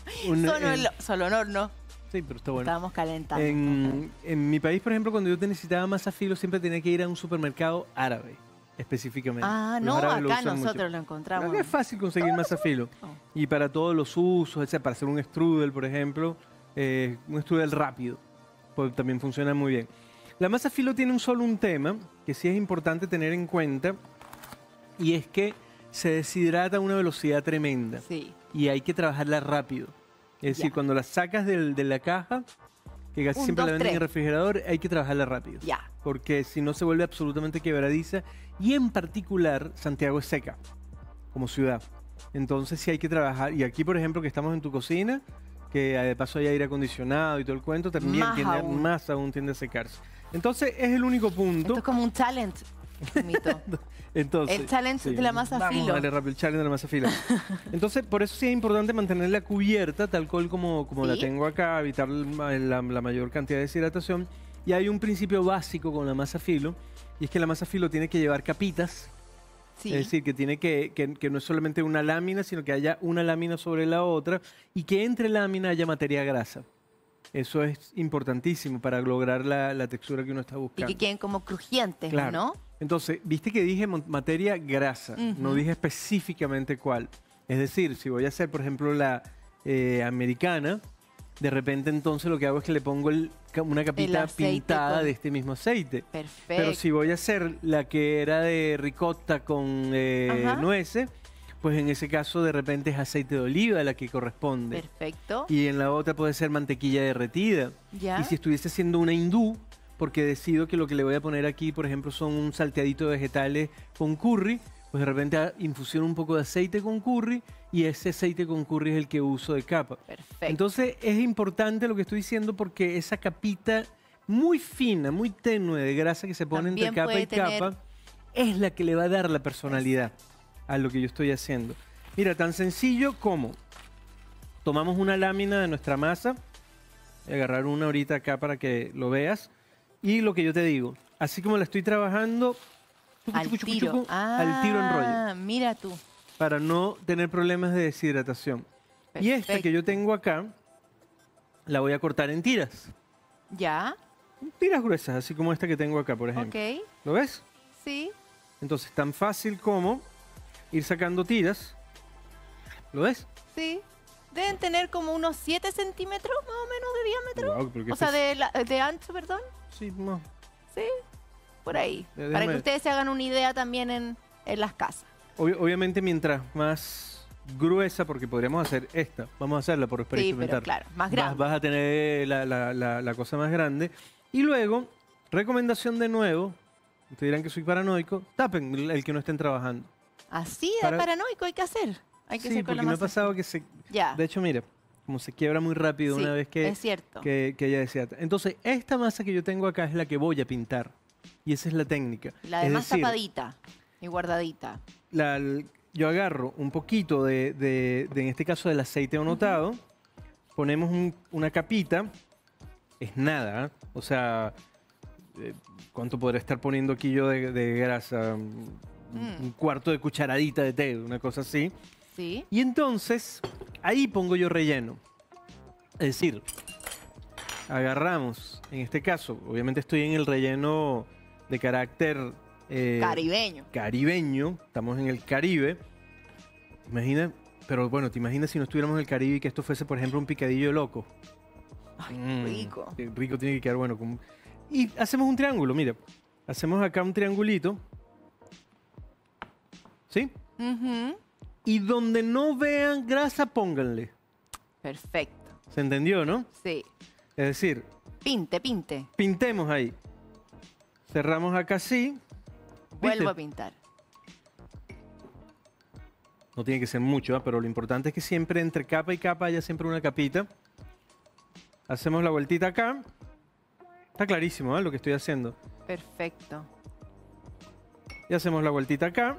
Solo en horno. Sí, pero está bueno. Estábamos calentando. En mi país, por ejemplo, cuando yo necesitaba masa filo, siempre tenía que ir a un supermercado árabe, específicamente. Ah, Los no, árabes lo acá usan nosotros mucho. lo encontramos. Acá es fácil conseguir masa filo. Y para todos los usos, para hacer un strudel, por ejemplo, un strudel rápido, pues también funciona muy bien. La masa filo tiene un tema que sí es importante tener en cuenta, y es que se deshidrata a una velocidad tremenda. Sí. Y hay que trabajarla rápido. Es decir, cuando la sacas de la caja, que casi siempre la venden en el refrigerador, hay que trabajarla rápido. Ya. Porque si no se vuelve absolutamente quebradiza. Y en particular, Santiago es seca, como ciudad. Entonces sí hay que trabajar. Y aquí, por ejemplo, que estamos en tu cocina, que de paso hay aire acondicionado y todo el cuento, también más aún tiende a secarse. Entonces es el único punto. Esto es como un challenge. Entonces, el challenge de la masa filo. Dale rápido, el challenge de la masa filo. Entonces, por eso sí es importante mantenerla cubierta, tal cual como la tengo acá, evitar la mayor cantidad de deshidratación. Y hay un principio básico con la masa filo, y es que la masa filo tiene que llevar capitas. Sí. Es decir, que tiene que no es solamente una lámina, sino que haya una lámina sobre la otra, y que entre láminas haya materia grasa. Eso es importantísimo para lograr la textura que uno está buscando. Y que queden como crujientes, claro. ¿no? Entonces, viste que dije materia grasa, no dije específicamente cuál. Es decir, si voy a hacer, por ejemplo, la americana, de repente entonces lo que hago es que le pongo una capita pintada de este mismo aceite. Perfecto. Pero si voy a hacer la que era de ricotta con nueces, pues en ese caso de repente es aceite de oliva la que corresponde. Perfecto. Y en la otra puede ser mantequilla derretida. ¿Ya? Y si estuviese haciendo una hindú, porque decido que lo que le voy a poner aquí, por ejemplo, son un salteadito de vegetales con curry, pues de repente infusiono un poco de aceite con curry y ese aceite con curry es el que uso de capa. Perfecto. Entonces es importante lo que estoy diciendo porque esa capita muy fina, muy tenue de grasa que se pone también entre capa y capa es la que le va a dar la personalidad a lo que yo estoy haciendo. Mira, tan sencillo como tomamos una lámina de nuestra masa, voy a agarrar una ahorita acá para que lo veas, y lo que yo te digo, así como la estoy trabajando, al tiro enrollo. Mira tú. Para no tener problemas de deshidratación. Perfecto. Y esta que yo tengo acá, la voy a cortar en tiras. ¿Ya? Tiras gruesas, así como esta que tengo acá, por ejemplo. Ok. ¿Lo ves? Sí. Entonces, tan fácil como ir sacando tiras. ¿Lo ves? Sí. Deben tener como unos 7 centímetros más o menos de diámetro. Wow, o sea, de ancho, perdón. Sí, no. Sí, por ahí. Para que ustedes se hagan una idea también en las casas. Obviamente, mientras más gruesa, porque podríamos hacer esta. Vamos a hacerla por experimentar. Sí, pero claro, más grande. Vas a tener la cosa más grande. Y luego, recomendación de nuevo, ustedes dirán que soy paranoico, tapen el que no estén trabajando. Así de paranoico hay que hacer. Hay que sí, porque me ha pasado que se... Ya. De hecho, mira, como se quiebra muy rápido una vez que... es cierto. Que ella decía. Entonces, esta masa que yo tengo acá es la que voy a pintar. Y esa es la técnica. La de más tapadita y guardadita. Yo agarro un poquito en este caso, del aceite anotado. Ponemos una capita. Es nada, ¿eh? O sea, ¿cuánto podré estar poniendo aquí yo de grasa? Un cuarto de cucharadita de té, una cosa así. Sí. Y entonces, ahí pongo yo relleno. Es decir, agarramos, en este caso, obviamente estoy en el relleno de carácter... caribeño. Caribeño, estamos en el Caribe. Imagina, pero bueno, te imaginas si no estuviéramos en el Caribe y que esto fuese, por ejemplo, un picadillo de loco. Ay, rico. Rico tiene que quedar bueno. Y hacemos un triángulo, mira. Hacemos acá un triangulito. ¿Sí? Y donde no vean grasa, pónganle. Perfecto. ¿Se entendió, no? Sí. Es decir... Pinte. Pintemos ahí. Cerramos acá así. Vuelvo a pintar. No tiene que ser mucho, ¿eh? Pero lo importante es que siempre entre capa y capa haya siempre una capita. Hacemos la vueltita acá. Está clarísimo, ¿eh? Lo que estoy haciendo. Perfecto. Y hacemos la vueltita acá.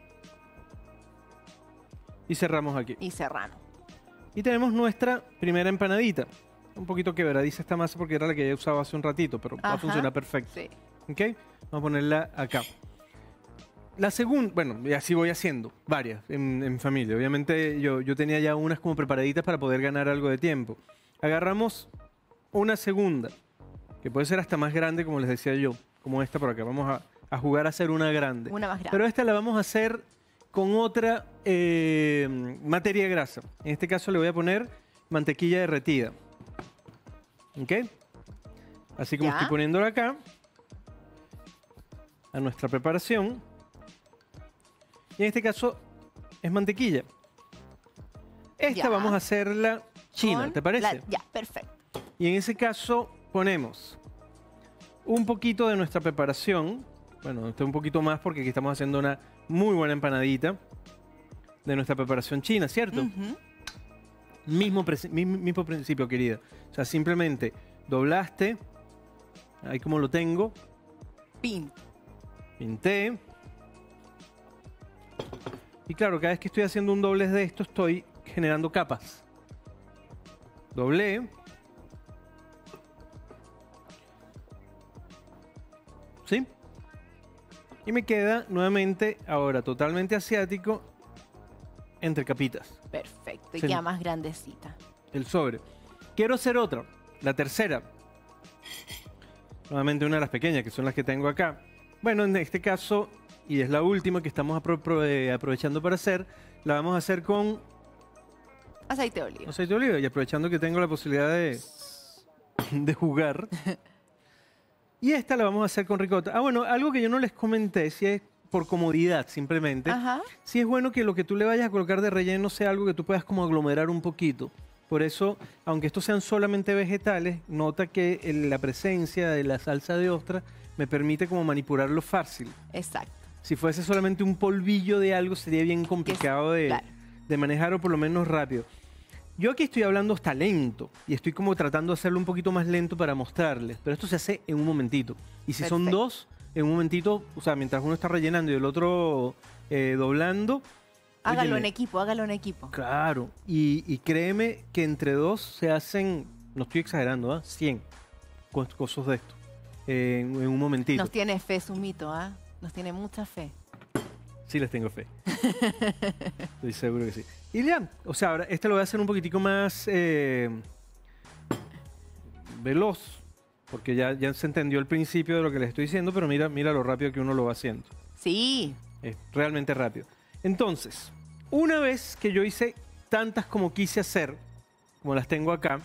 Y cerramos aquí. Y cerramos. Y tenemos nuestra primera empanadita. Un poquito quebradiza esta masa porque era la que he usado hace un ratito, pero va a funcionar perfecto. Sí. ¿Ok? Vamos a ponerla acá. La segunda, bueno, y así voy haciendo, varias en familia. Obviamente yo tenía ya unas como preparaditas para poder ganar algo de tiempo. Agarramos una segunda, que puede ser hasta más grande, como les decía yo, como esta por acá. Vamos a jugar a hacer una grande. Una más grande. Pero esta la vamos a hacer con otra materia grasa. En este caso le voy a poner mantequilla derretida. ¿Ok? Así como estoy poniéndola acá, a nuestra preparación. Y en este caso es mantequilla. Esta vamos a hacerla china, ¿te parece? Ya, perfecto. Y en ese caso ponemos un poquito de nuestra preparación. Bueno, un poquito más porque aquí estamos haciendo una muy buena empanadita de nuestra preparación china, ¿cierto? Mismo principio, querida. O sea, simplemente doblaste. Ahí como lo tengo. Pinté. Y claro, cada vez que estoy haciendo un doblez de esto, estoy generando capas. Doblé. ¿Sí? Y me queda nuevamente, ahora totalmente asiático, entre capitas. Perfecto. Y queda más grandecita. El sobre. Quiero hacer otra, la tercera. Nuevamente una de las pequeñas, que son las que tengo acá. Bueno, en este caso, y es la última que estamos aprovechando para hacer, la vamos a hacer con aceite de oliva. Aceite de oliva. Y aprovechando que tengo la posibilidad de jugar. Y esta la vamos a hacer con ricota. Ah, bueno, algo que yo no les comenté, si es por comodidad simplemente, si es bueno que lo que tú le vayas a colocar de relleno sea algo que tú puedas como aglomerar un poquito. Por eso, aunque estos sean solamente vegetales, nota que la presencia de la salsa de ostra me permite como manipularlo fácil. Exacto. Si fuese solamente un polvillo de algo, sería bien complicado de manejar o por lo menos rápido. Yo aquí estoy hablando hasta lento y estoy como tratando de hacerlo un poquito más lento para mostrarles, pero esto se hace en un momentito. Y si son dos, en un momentito, o sea, mientras uno está rellenando y el otro doblando. Hágalo en equipo, hágalo en equipo. Claro, y créeme que entre dos se hacen, no estoy exagerando, 100 cosas de esto en un momentito. Nos tiene fe su mito, nos tiene mucha fe. Sí les tengo fe. Estoy seguro que sí. Y ya, o sea, ahora este lo voy a hacer un poquitico más veloz, porque ya se entendió el principio de lo que les estoy diciendo, pero mira lo rápido que uno lo va haciendo. Sí. Es realmente rápido. Entonces, una vez que yo hice tantas como quise hacer, como las tengo acá,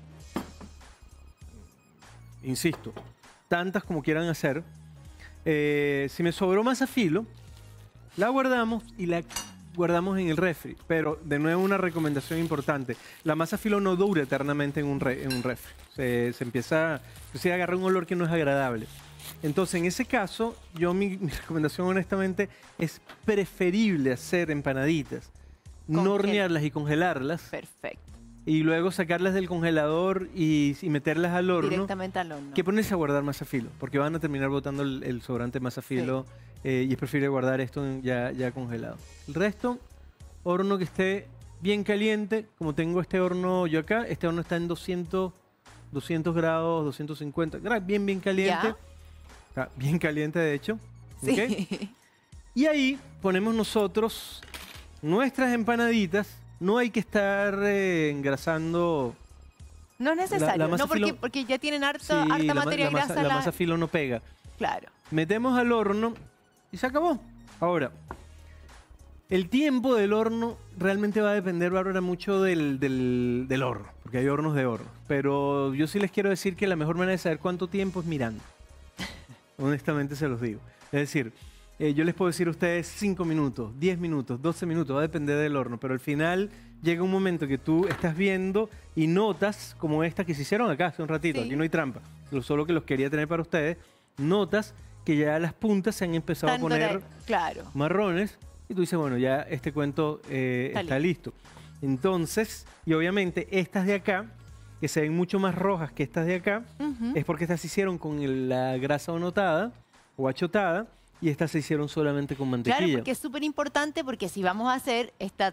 insisto, tantas como quieran hacer, si me sobró masa filo, la guardamos y la guardamos en el refri. Pero, de nuevo, una recomendación importante. La masa filo no dura eternamente en un refri. Se empieza a agarrar un olor que no es agradable. Entonces, en ese caso, mi recomendación, honestamente, es preferible hacer empanaditas, no hornearlas y congelarlas. Perfecto. Y luego sacarlas del congelador y meterlas al horno. Directamente al horno. Que ponerse a guardar masa filo, porque van a terminar botando el sobrante masa filo. Y es preferible guardar esto ya congelado. El resto, horno que esté bien caliente. Como tengo este horno yo acá, este horno está en 200 grados, 250. Bien caliente. ¿Ya? Está bien caliente, de hecho. Sí. ¿Okay? Y ahí ponemos nosotros nuestras empanaditas. No hay que estar engrasando. No es necesario, masa no porque ya tienen harta materia grasa. La masa filo no pega. Claro. Metemos al horno y se acabó. Ahora, el tiempo del horno realmente va a depender, Bárbara, mucho del horno, porque hay hornos de horno. Pero yo sí les quiero decir que la mejor manera de saber cuánto tiempo es mirando. Honestamente se los digo. Es decir, yo les puedo decir a ustedes 5 minutos, 10 minutos, 12 minutos, va a depender del horno, pero al final llega un momento que tú estás viendo y notas, como estas que se hicieron acá hace un ratito, aquí no hay trampa, solo que los quería tener para ustedes, notas que ya las puntas se han empezado a poner marrones y tú dices, bueno, ya este cuento está listo. Entonces, y obviamente estas de acá, que se ven mucho más rojas que estas de acá, es porque estas se hicieron con la grasa anotada o achotada. y estas se hicieron solamente con mantequilla. Claro, porque es súper importante, porque si vamos a hacer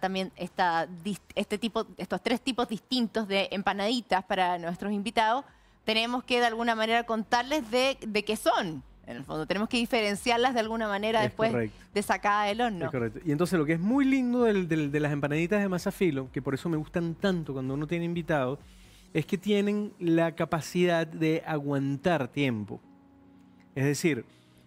estos 3 tipos distintos de empanaditas para nuestros invitados, tenemos que de alguna manera contarles de qué son. En el fondo, tenemos que diferenciarlas de alguna manera después de sacada del horno. Es correcto. Y entonces lo que es muy lindo de las empanaditas de masa filo, que por eso me gustan tanto cuando uno tiene invitados, es que tienen la capacidad de aguantar tiempo. Es decir,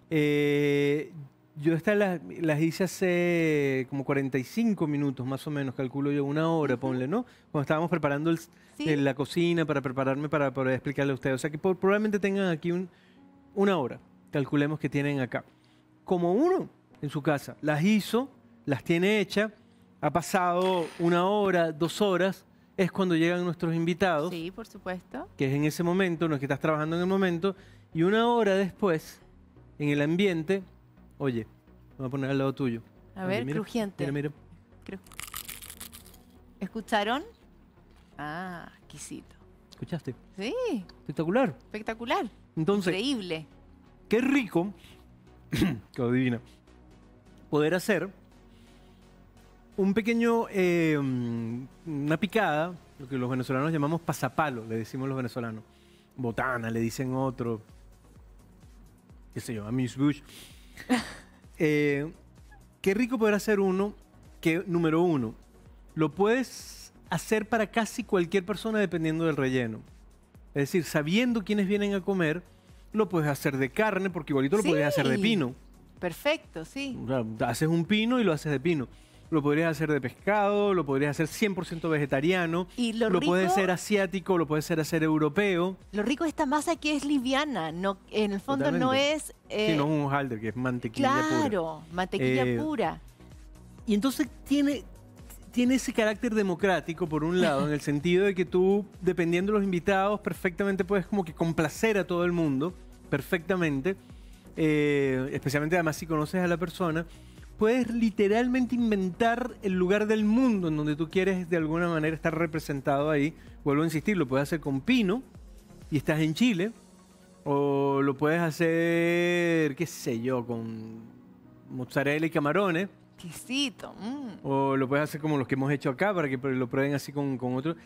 yo estas las hice hace como 45 minutos más o menos, calculo yo, 1 hora, ponle, ¿no? Cuando estábamos preparando la cocina para prepararme para poder explicarle a ustedes. O sea que probablemente tengan aquí 1 hora, calculemos que tienen acá. Como uno en su casa las hizo, las tiene hechas, ha pasado 1 hora, 2 horas, es cuando llegan nuestros invitados. Sí, por supuesto. Que es en ese momento, no es que estás trabajando en el momento, y 1 hora después, en el ambiente, oye, me voy a poner al lado tuyo. A ver, mira, crujiente. Mira. ¿Escucharon? Ah, exquisito. ¿Escuchaste? Sí. Espectacular. Espectacular. Entonces, increíble. Qué rico, que adivina, poder hacer un pequeño, una picada, lo que los venezolanos llamamos pasapalo, le decimos los venezolanos. Botana, le dicen otro. Qué sé yo, amuse bush. Qué rico poder hacer uno que, número 1, lo puedes hacer para casi cualquier persona dependiendo del relleno. Es decir, sabiendo quiénes vienen a comer, lo puedes hacer de carne, porque igualito lo podrías hacer de pino. Perfecto, sí. O sea, haces un pino y lo haces de pino. Lo podrías hacer de pescado, lo podrías hacer 100% vegetariano. Y lo puedes hacer asiático, lo puedes hacer europeo. Lo rico de esta masa que es liviana, no, en el fondo Totalmente. No es... Sí, no es un hojaldre, que es mantequilla pura. Claro, mantequilla pura. Y entonces tiene ese carácter democrático, por un lado, en el sentido de que tú, dependiendo de los invitados, perfectamente puedes como que complacer a todo el mundo, perfectamente. Especialmente además si conoces a la persona. Puedes literalmente inventar el lugar del mundo en donde tú quieres de alguna manera estar representado ahí. Vuelvo a insistir, lo puedes hacer con pino y estás en Chile. O lo puedes hacer, qué sé yo, con mozzarella y camarones. Exquisito. O lo puedes hacer como los que hemos hecho acá para que lo prueben así con otro.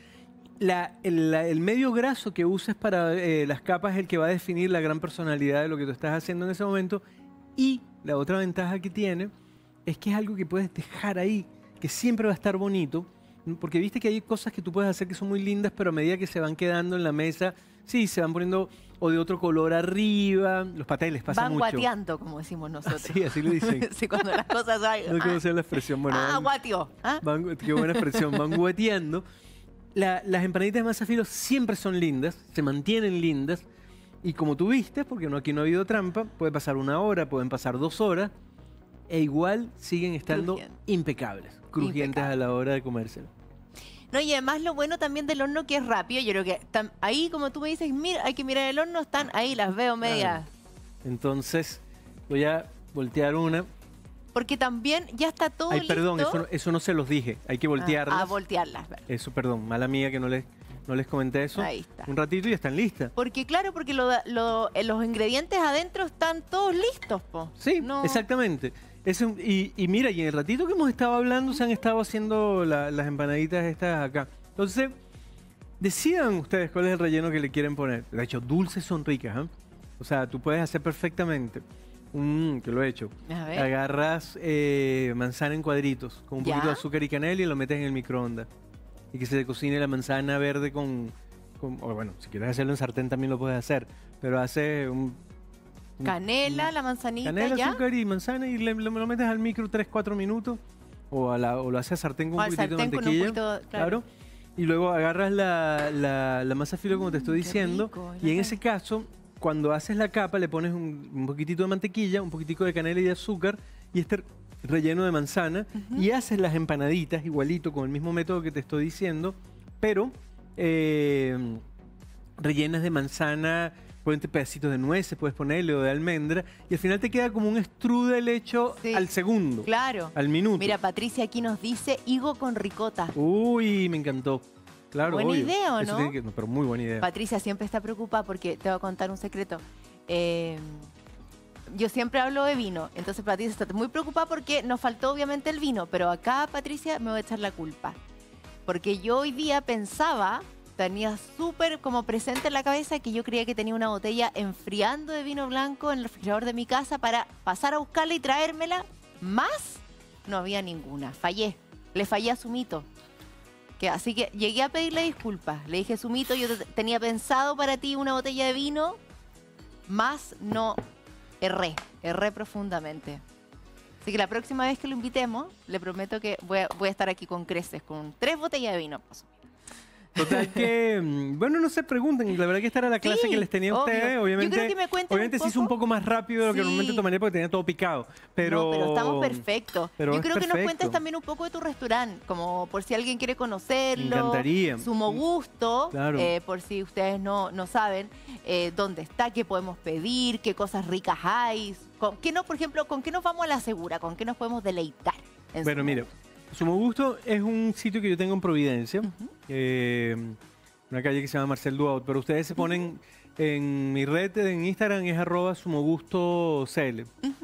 El medio graso que uses para las capas es el que va a definir la gran personalidad de lo que tú estás haciendo en ese momento. Y la otra ventaja que tiene es que es algo que puedes dejar ahí, que siempre va a estar bonito, porque viste que hay cosas que tú puedes hacer que son muy lindas, pero a medida que se van quedando en la mesa, sí, se van poniendo o de otro color arriba, los patés les pasa mucho. Van guateando, como decimos nosotros. Sí, así lo dicen. Sí, cuando las cosas hay... No quiero hacer la expresión. Bueno, guateó. Qué buena expresión, van guateando. Las empanaditas de masa filo siempre son lindas, se mantienen lindas, y como tú viste, porque aquí no ha habido trampa, puede pasar 1 hora, pueden pasar 2 horas, e igual siguen estando impecables, crujientes a la hora de comérselo. No, y además lo bueno también del horno que es rápido. Yo creo que ahí, como tú me dices, mira, hay que mirar el horno, están ahí, las veo medias. Claro. Entonces, voy a voltear una. Porque también ya está todo listo. Perdón, eso no se los dije, hay que voltearlas. Voltearlas. Eso, perdón, mala mía que no les comenté eso. Ahí está. Un ratito y ya están listas. Porque claro, porque los ingredientes adentro están todos listos, po. Sí, exactamente. Y mira, y en el ratito que hemos estado hablando se han estado haciendo las empanaditas estas acá. Entonces, decidan ustedes cuál es el relleno que le quieren poner. De hecho, dulces son ricas, ¿eh? O sea, tú puedes hacer perfectamente que lo he hecho. Agarras manzana en cuadritos con un poquito de azúcar y canela y lo metes en el microondas. Y que se te cocine la manzana verde o bueno, si quieres hacerlo en sartén también lo puedes hacer. Pero hace canela, la manzanita, canela, azúcar y manzana y lo metes al micro 3-4 minutos o lo haces a sartén con un poquitito de mantequilla. Claro. Y luego agarras la masa filo como te estoy diciendo. Rico, y en ese caso, cuando haces la capa le pones un poquitito de mantequilla, un poquitico de canela y de azúcar y relleno de manzana y haces las empanaditas igualito con el mismo método que te estoy diciendo, pero rellenas de manzana, ponete pedacitos de nueces, puedes ponerle o de almendra y al final te queda como un strudel hecho al segundo. Claro. Al minuto. Mira, Patricia aquí nos dice higo con ricota. Uy, me encantó. Claro, buena idea, ¿o no? Pero muy buena idea. Patricia siempre está preocupada porque te voy a contar un secreto. yo siempre hablo de vino. Entonces Patricia está muy preocupada porque nos faltó obviamente el vino. Pero acá, Patricia, me voy a echar la culpa. Porque yo hoy día pensaba, tenía súper como presente en la cabeza que yo creía que tenía una botella enfriando de vino blanco en el refrigerador de mi casa para pasar a buscarla y traérmela. Más no había ninguna. Fallé. Le fallé a Sumito. Así que llegué a pedirle disculpas. Le dije, Sumito, yo tenía pensado para ti una botella de vino, más no erré profundamente. Así que la próxima vez que lo invitemos, le prometo que voy a estar aquí con creces, con 3 botellas de vino. Total que, bueno, no se pregunten, la verdad que esta era la clase Sí, que les tenía a ustedes, obvio. obviamente, Yo creo que me cuenten obviamente un se hizo un poco. poco más rápido de lo que Sí. normalmente tomaría porque tenía todo picado, pero... No, pero estamos perfectos. pero Yo es creo que nos perfecto. cuentes también un poco de tu restaurante, como por si alguien quiere conocerlo. Me encantaría. Sumo Gusto, Claro. por si ustedes no saben dónde está, qué podemos pedir, qué cosas ricas hay. Por ejemplo, ¿con qué nos vamos a la segura? ¿Con qué nos podemos deleitar? Bueno, mira, Sumo Gusto es un sitio que yo tengo en Providencia, una calle que se llama Marcel Duaut, pero ustedes se ponen en mi red en Instagram, es @sumogustocl.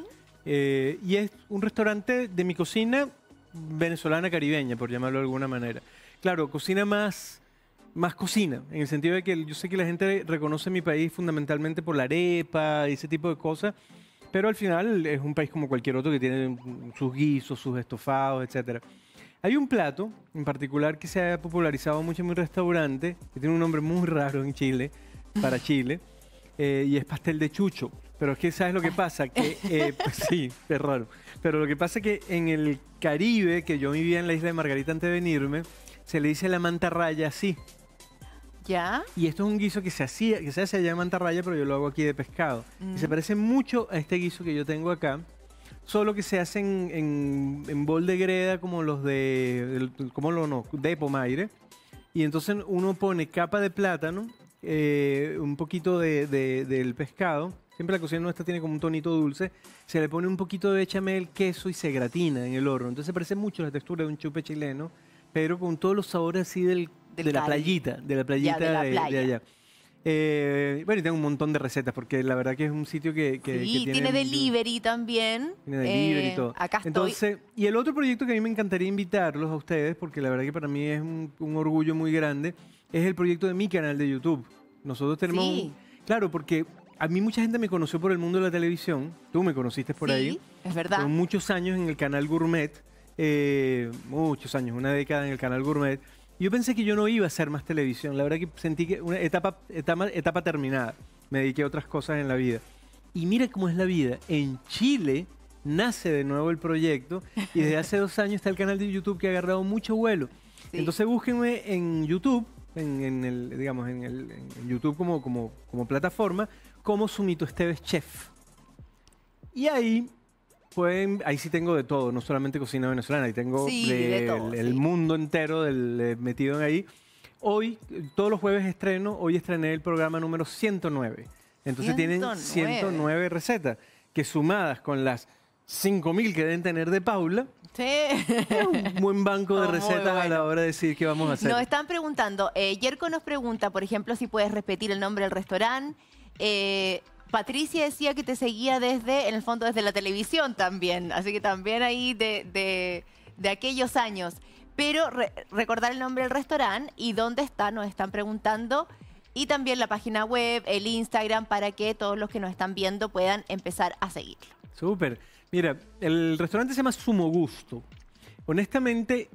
Y es un restaurante de mi cocina venezolana caribeña, por llamarlo de alguna manera. Claro, cocina más cocina, en el sentido de que yo sé que la gente reconoce mi país fundamentalmente por la arepa y ese tipo de cosas, pero al final es un país como cualquier otro que tiene sus guisos, sus estofados, etcétera. Hay un plato en particular que se ha popularizado mucho en mi restaurante, que tiene un nombre muy raro en Chile, para Chile, y es pastel de chucho. Pero es que, ¿sabes lo que pasa? Que, pues sí, es raro. Pero lo que pasa es que en el Caribe, que yo vivía en la isla de Margarita antes de venirme, se le dice la mantarraya así. ¿Ya? Y esto es un guiso que se hace allá en mantarraya, pero yo lo hago aquí de pescado. Y se parece mucho a este guiso que yo tengo acá, solo que se hacen en bol de greda como los de Pomaire. Y entonces uno pone capa de plátano, un poquito del pescado. Siempre la cocina nuestra tiene como un tonito dulce. Se le pone un poquito de bechamel, queso y se gratina en el horno. Entonces parece mucho la textura de un chupe chileno, pero con todos los sabores así de la playita, de allá. Bueno, y tengo un montón de recetas porque la verdad que es un sitio que tiene delivery también. Tiene delivery y todo. Acá estoy. Entonces, y el otro proyecto que a mí me encantaría invitarlos a ustedes, porque la verdad que para mí es un orgullo muy grande, es el proyecto de mi canal de YouTube. Nosotros tenemos... Sí. Claro, porque a mí mucha gente me conoció por el mundo de la televisión. Tú me conociste por ahí. Sí, es verdad. Fueron muchos años en el canal Gourmet. Muchos años, una década en el canal Gourmet. Yo pensé que yo no iba a hacer más televisión. La verdad que sentí que una etapa terminada. Me dediqué a otras cosas en la vida. Y mira cómo es la vida. En Chile nace de nuevo el proyecto y desde hace 2 años está el canal de YouTube que ha agarrado mucho vuelo. Sí. Entonces búsquenme en YouTube, en YouTube como plataforma, como Sumito Esteves Chef. Y ahí sí tengo de todo, no solamente cocina venezolana, ahí tengo de todo, el mundo entero metido en ahí. Hoy, todos los jueves hoy estrené el programa número 109. Entonces tienen 109 recetas, que sumadas con las 5.000 que deben tener de Paula, Sí. es un buen banco de recetas a la hora de decir qué vamos a hacer. Nos están preguntando, Yerko nos pregunta, por ejemplo, si puedes repetir el nombre del restaurante. Patricia decía que te seguía en el fondo, desde la televisión también, así que también ahí de aquellos años. Pero recordar el nombre del restaurante y dónde está, nos están preguntando. Y también la página web, el Instagram, para que todos los que nos están viendo puedan empezar a seguirlo. Súper. Mira, el restaurante se llama Sumo Gusto. Honestamente,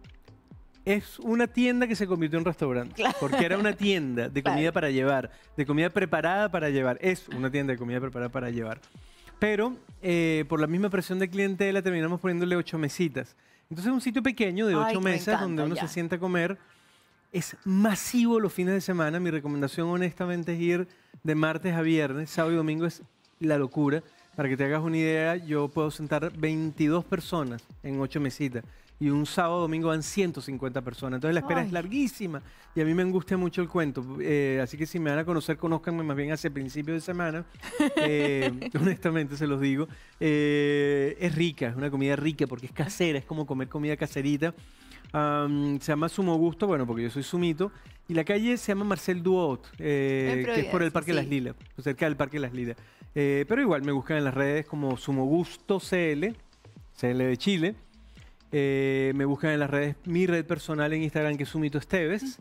es una tienda que se convirtió en restaurante. Claro. Porque era una tienda de comida Claro. para llevar, de comida preparada para llevar. Es una tienda de comida preparada para llevar. Pero por la misma presión de clientela terminamos poniéndole 8 mesitas. Entonces es un sitio pequeño de 8 Ay, que me mesas encanta, donde uno ya. se sienta a comer. Es masivo los fines de semana. Mi recomendación honestamente es ir de martes a viernes. Sábado y domingo es la locura. Para que te hagas una idea, yo puedo sentar 22 personas en 8 mesitas. Y un sábado o domingo van 150 personas. Entonces la espera es larguísima. Y a mí me angustia mucho el cuento. Así que si me van a conocer, conózcanme más bien hacia principios de semana. Honestamente se los digo. Es rica, es una comida rica porque es casera. Es como comer comida caserita. Se llama Sumo Gusto, bueno, porque yo soy sumito. Y la calle se llama Marcel Duaut, que es por el Parque sí. Las Lilas, cerca del Parque Las Lilas. Pero igual me buscan en las redes como Sumo Gusto CL, CL de Chile. Me buscan en las redes, mi red personal en Instagram, que es Sumito Esteves.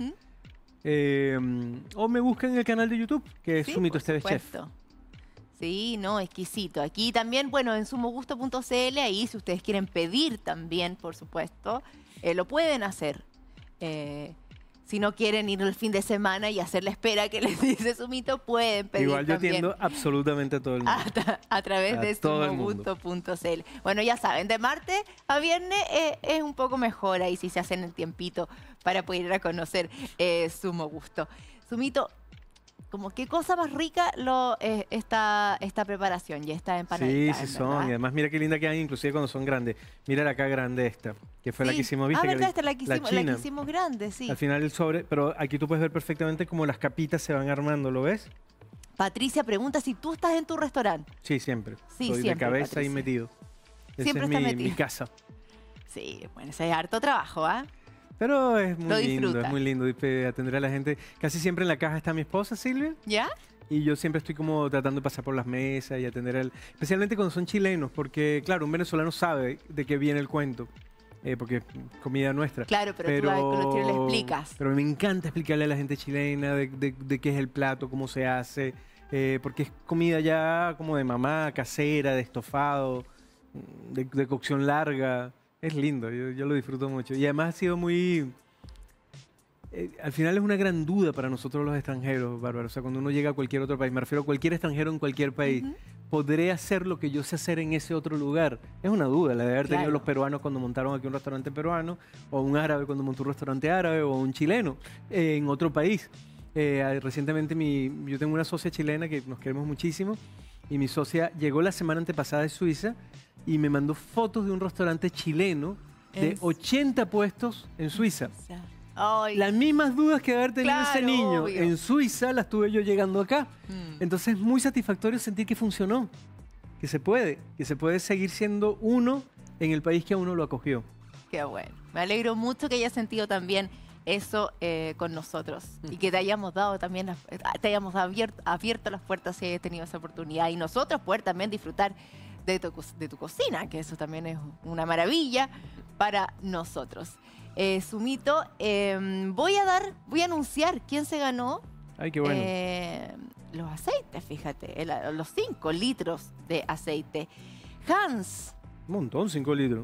O me buscan en el canal de YouTube, que es Sí, Sumito por Esteves Chef. supuesto. Sí, no, exquisito. Aquí también, bueno, en sumogusto.cl, ahí si ustedes quieren pedir también, por supuesto, lo pueden hacer. Si no quieren ir el fin de semana y hacer la espera que les dice Sumito, pueden pedir Igual yo también atiendo absolutamente a todo el mundo. a través A de todo el mundo. sumogusto.cl. Bueno, ya saben, de martes a viernes es un poco mejor ahí si se hacen el tiempito para poder ir a conocer Sumo Gusto. Sumito, como qué cosa más rica esta preparación y esta empanadita. Sí, sí son. Y además mira qué linda quedan, inclusive cuando son grandes. Mira la acá grande esta, que fue la que hicimos, ¿viste? verdad, esta es la que hicimos, china. grande, sí. Al final el sobre, pero aquí tú puedes ver perfectamente cómo las capitas se van armando, ¿lo ves? Patricia pregunta si tú estás en tu restaurante. Sí, siempre. Sí, Estoy siempre, de cabeza Patricia. ahí metido. Siempre Esa estás es mi metido. casa. Sí, bueno, ese es harto trabajo, ¿ah? Pero es Lo muy lindo, disfruta. es muy lindo atender a la gente. Casi siempre en la caja está mi esposa, Silvia. ¿Ya? Y yo siempre estoy como tratando de pasar por las mesas y atender especialmente cuando son chilenos, porque claro, un venezolano sabe de qué viene el cuento, porque es comida nuestra. Claro, pero tú con los chilenos le explicas. Pero me encanta explicarle a la gente chilena de qué es el plato, cómo se hace, porque es comida ya como de mamá, casera, de estofado, de cocción larga. Es lindo, yo lo disfruto mucho. Y además ha sido muy... al final es una gran duda para nosotros los extranjeros, Bárbara. O sea, cuando uno llega a cualquier otro país, me refiero a cualquier extranjero en cualquier país, ¿podré hacer lo que yo sé hacer en ese otro lugar? Es una duda, la de haber tenido Claro. los peruanos cuando montaron aquí un restaurante peruano, o un árabe cuando montó un restaurante árabe, o un chileno en otro país. Recientemente yo tengo una socia chilena que nos queremos muchísimo, y mi socia llegó la semana antepasada de Suiza y me mandó fotos de un restaurante chileno de 80 puestos en Suiza. O sea, ay, Las mismas dudas que haber tenido ese Claro, niño obvio. en Suiza las tuve yo llegando acá. mm, Entonces es muy satisfactorio sentir que funcionó, que se puede seguir siendo uno en el país que a uno lo acogió. qué bueno. Me alegro mucho que hayas sentido también eso con nosotros y que te hayamos dado también, te hayamos abierto las puertas si hayas tenido esa oportunidad y nosotros poder también disfrutar de tu cocina, que eso también es una maravilla para nosotros. Sumito, voy a anunciar quién se ganó Ay, qué bueno. los aceites, fíjate, los 5 litros de aceite. Hans, Un montón, 5 litros.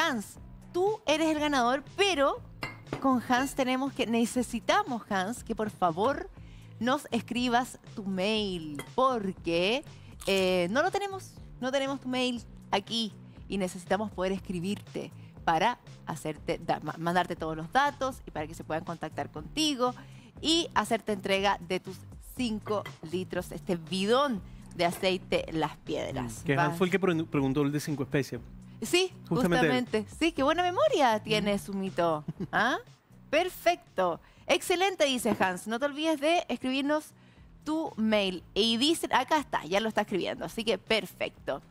tú eres el ganador, pero con Hans necesitamos, Hans, que por favor nos escribas tu mail, porque no tenemos tu mail aquí y necesitamos poder escribirte para mandarte todos los datos y para que se puedan contactar contigo y hacerte entrega de tus 5 litros, este bidón de aceite Las Piedras. Que Hans fue el que preguntó el de 5 especies. Sí, justamente. Sí, qué buena memoria tiene Sumito. ¿Ah? Perfecto. Excelente, dice Hans. No te olvides de escribirnos tu mail. Y dice, acá está, ya lo está escribiendo. Así que perfecto.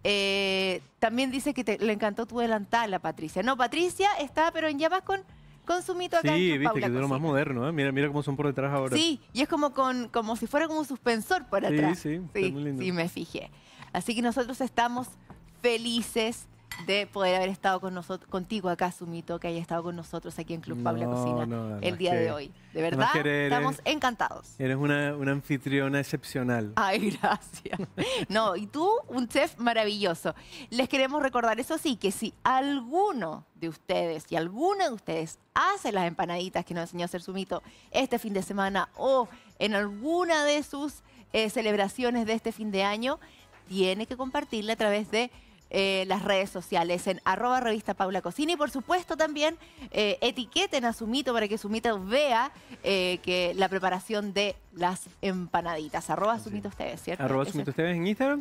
También dice que le encantó tu delantal a Patricia. No, Patricia está, pero en llamas con Sumito acá. Sí, en viste, Paula que es de lo más Cocina. moderno, ¿eh? Mira cómo son por detrás ahora. Sí, y es como si fuera como un suspensor por Sí, atrás. sí, está muy lindo. Sí, me fijé. Así que nosotros estamos felices de poder haber estado contigo acá, Sumito, que haya estado con nosotros aquí en Club Paula Cocina no, el día de hoy. De verdad, además que estamos encantados. Eres una anfitriona excepcional. Ay, gracias. No, y tú, un chef maravilloso. Les queremos recordar, eso sí, que si alguno de ustedes y alguna de ustedes hace las empanaditas que nos enseñó a hacer Sumito este fin de semana o en alguna de sus celebraciones de este fin de año, tiene que compartirla a través de las redes sociales en @revista Paula Cocina y por supuesto también etiqueten a Sumito para que Sumito vea que la preparación de las empanaditas. @Sumito Esteves, ¿cierto? @Sumito Esteves en Instagram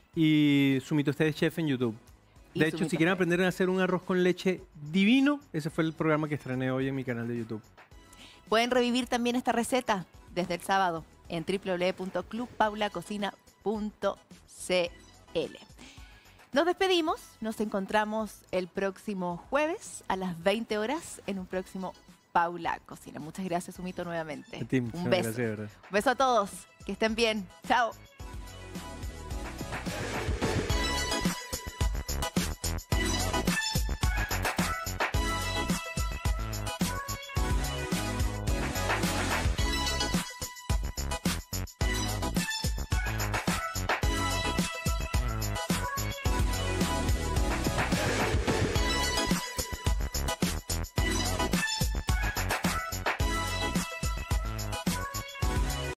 y Sumito Esteves Chef en YouTube. Y De hecho, Sumito si quieren Esteves. aprender a hacer un arroz con leche divino, ese fue el programa que estrené hoy en mi canal de YouTube. Pueden revivir también esta receta desde el sábado en www.clubpaulacocina.cl. Nos despedimos, nos encontramos el próximo jueves a las 20 horas en un próximo Paula Cocina. Muchas gracias, Sumito, nuevamente. A ti, muchas Un beso. gracias, de verdad. Un beso a todos, que estén bien. Chao.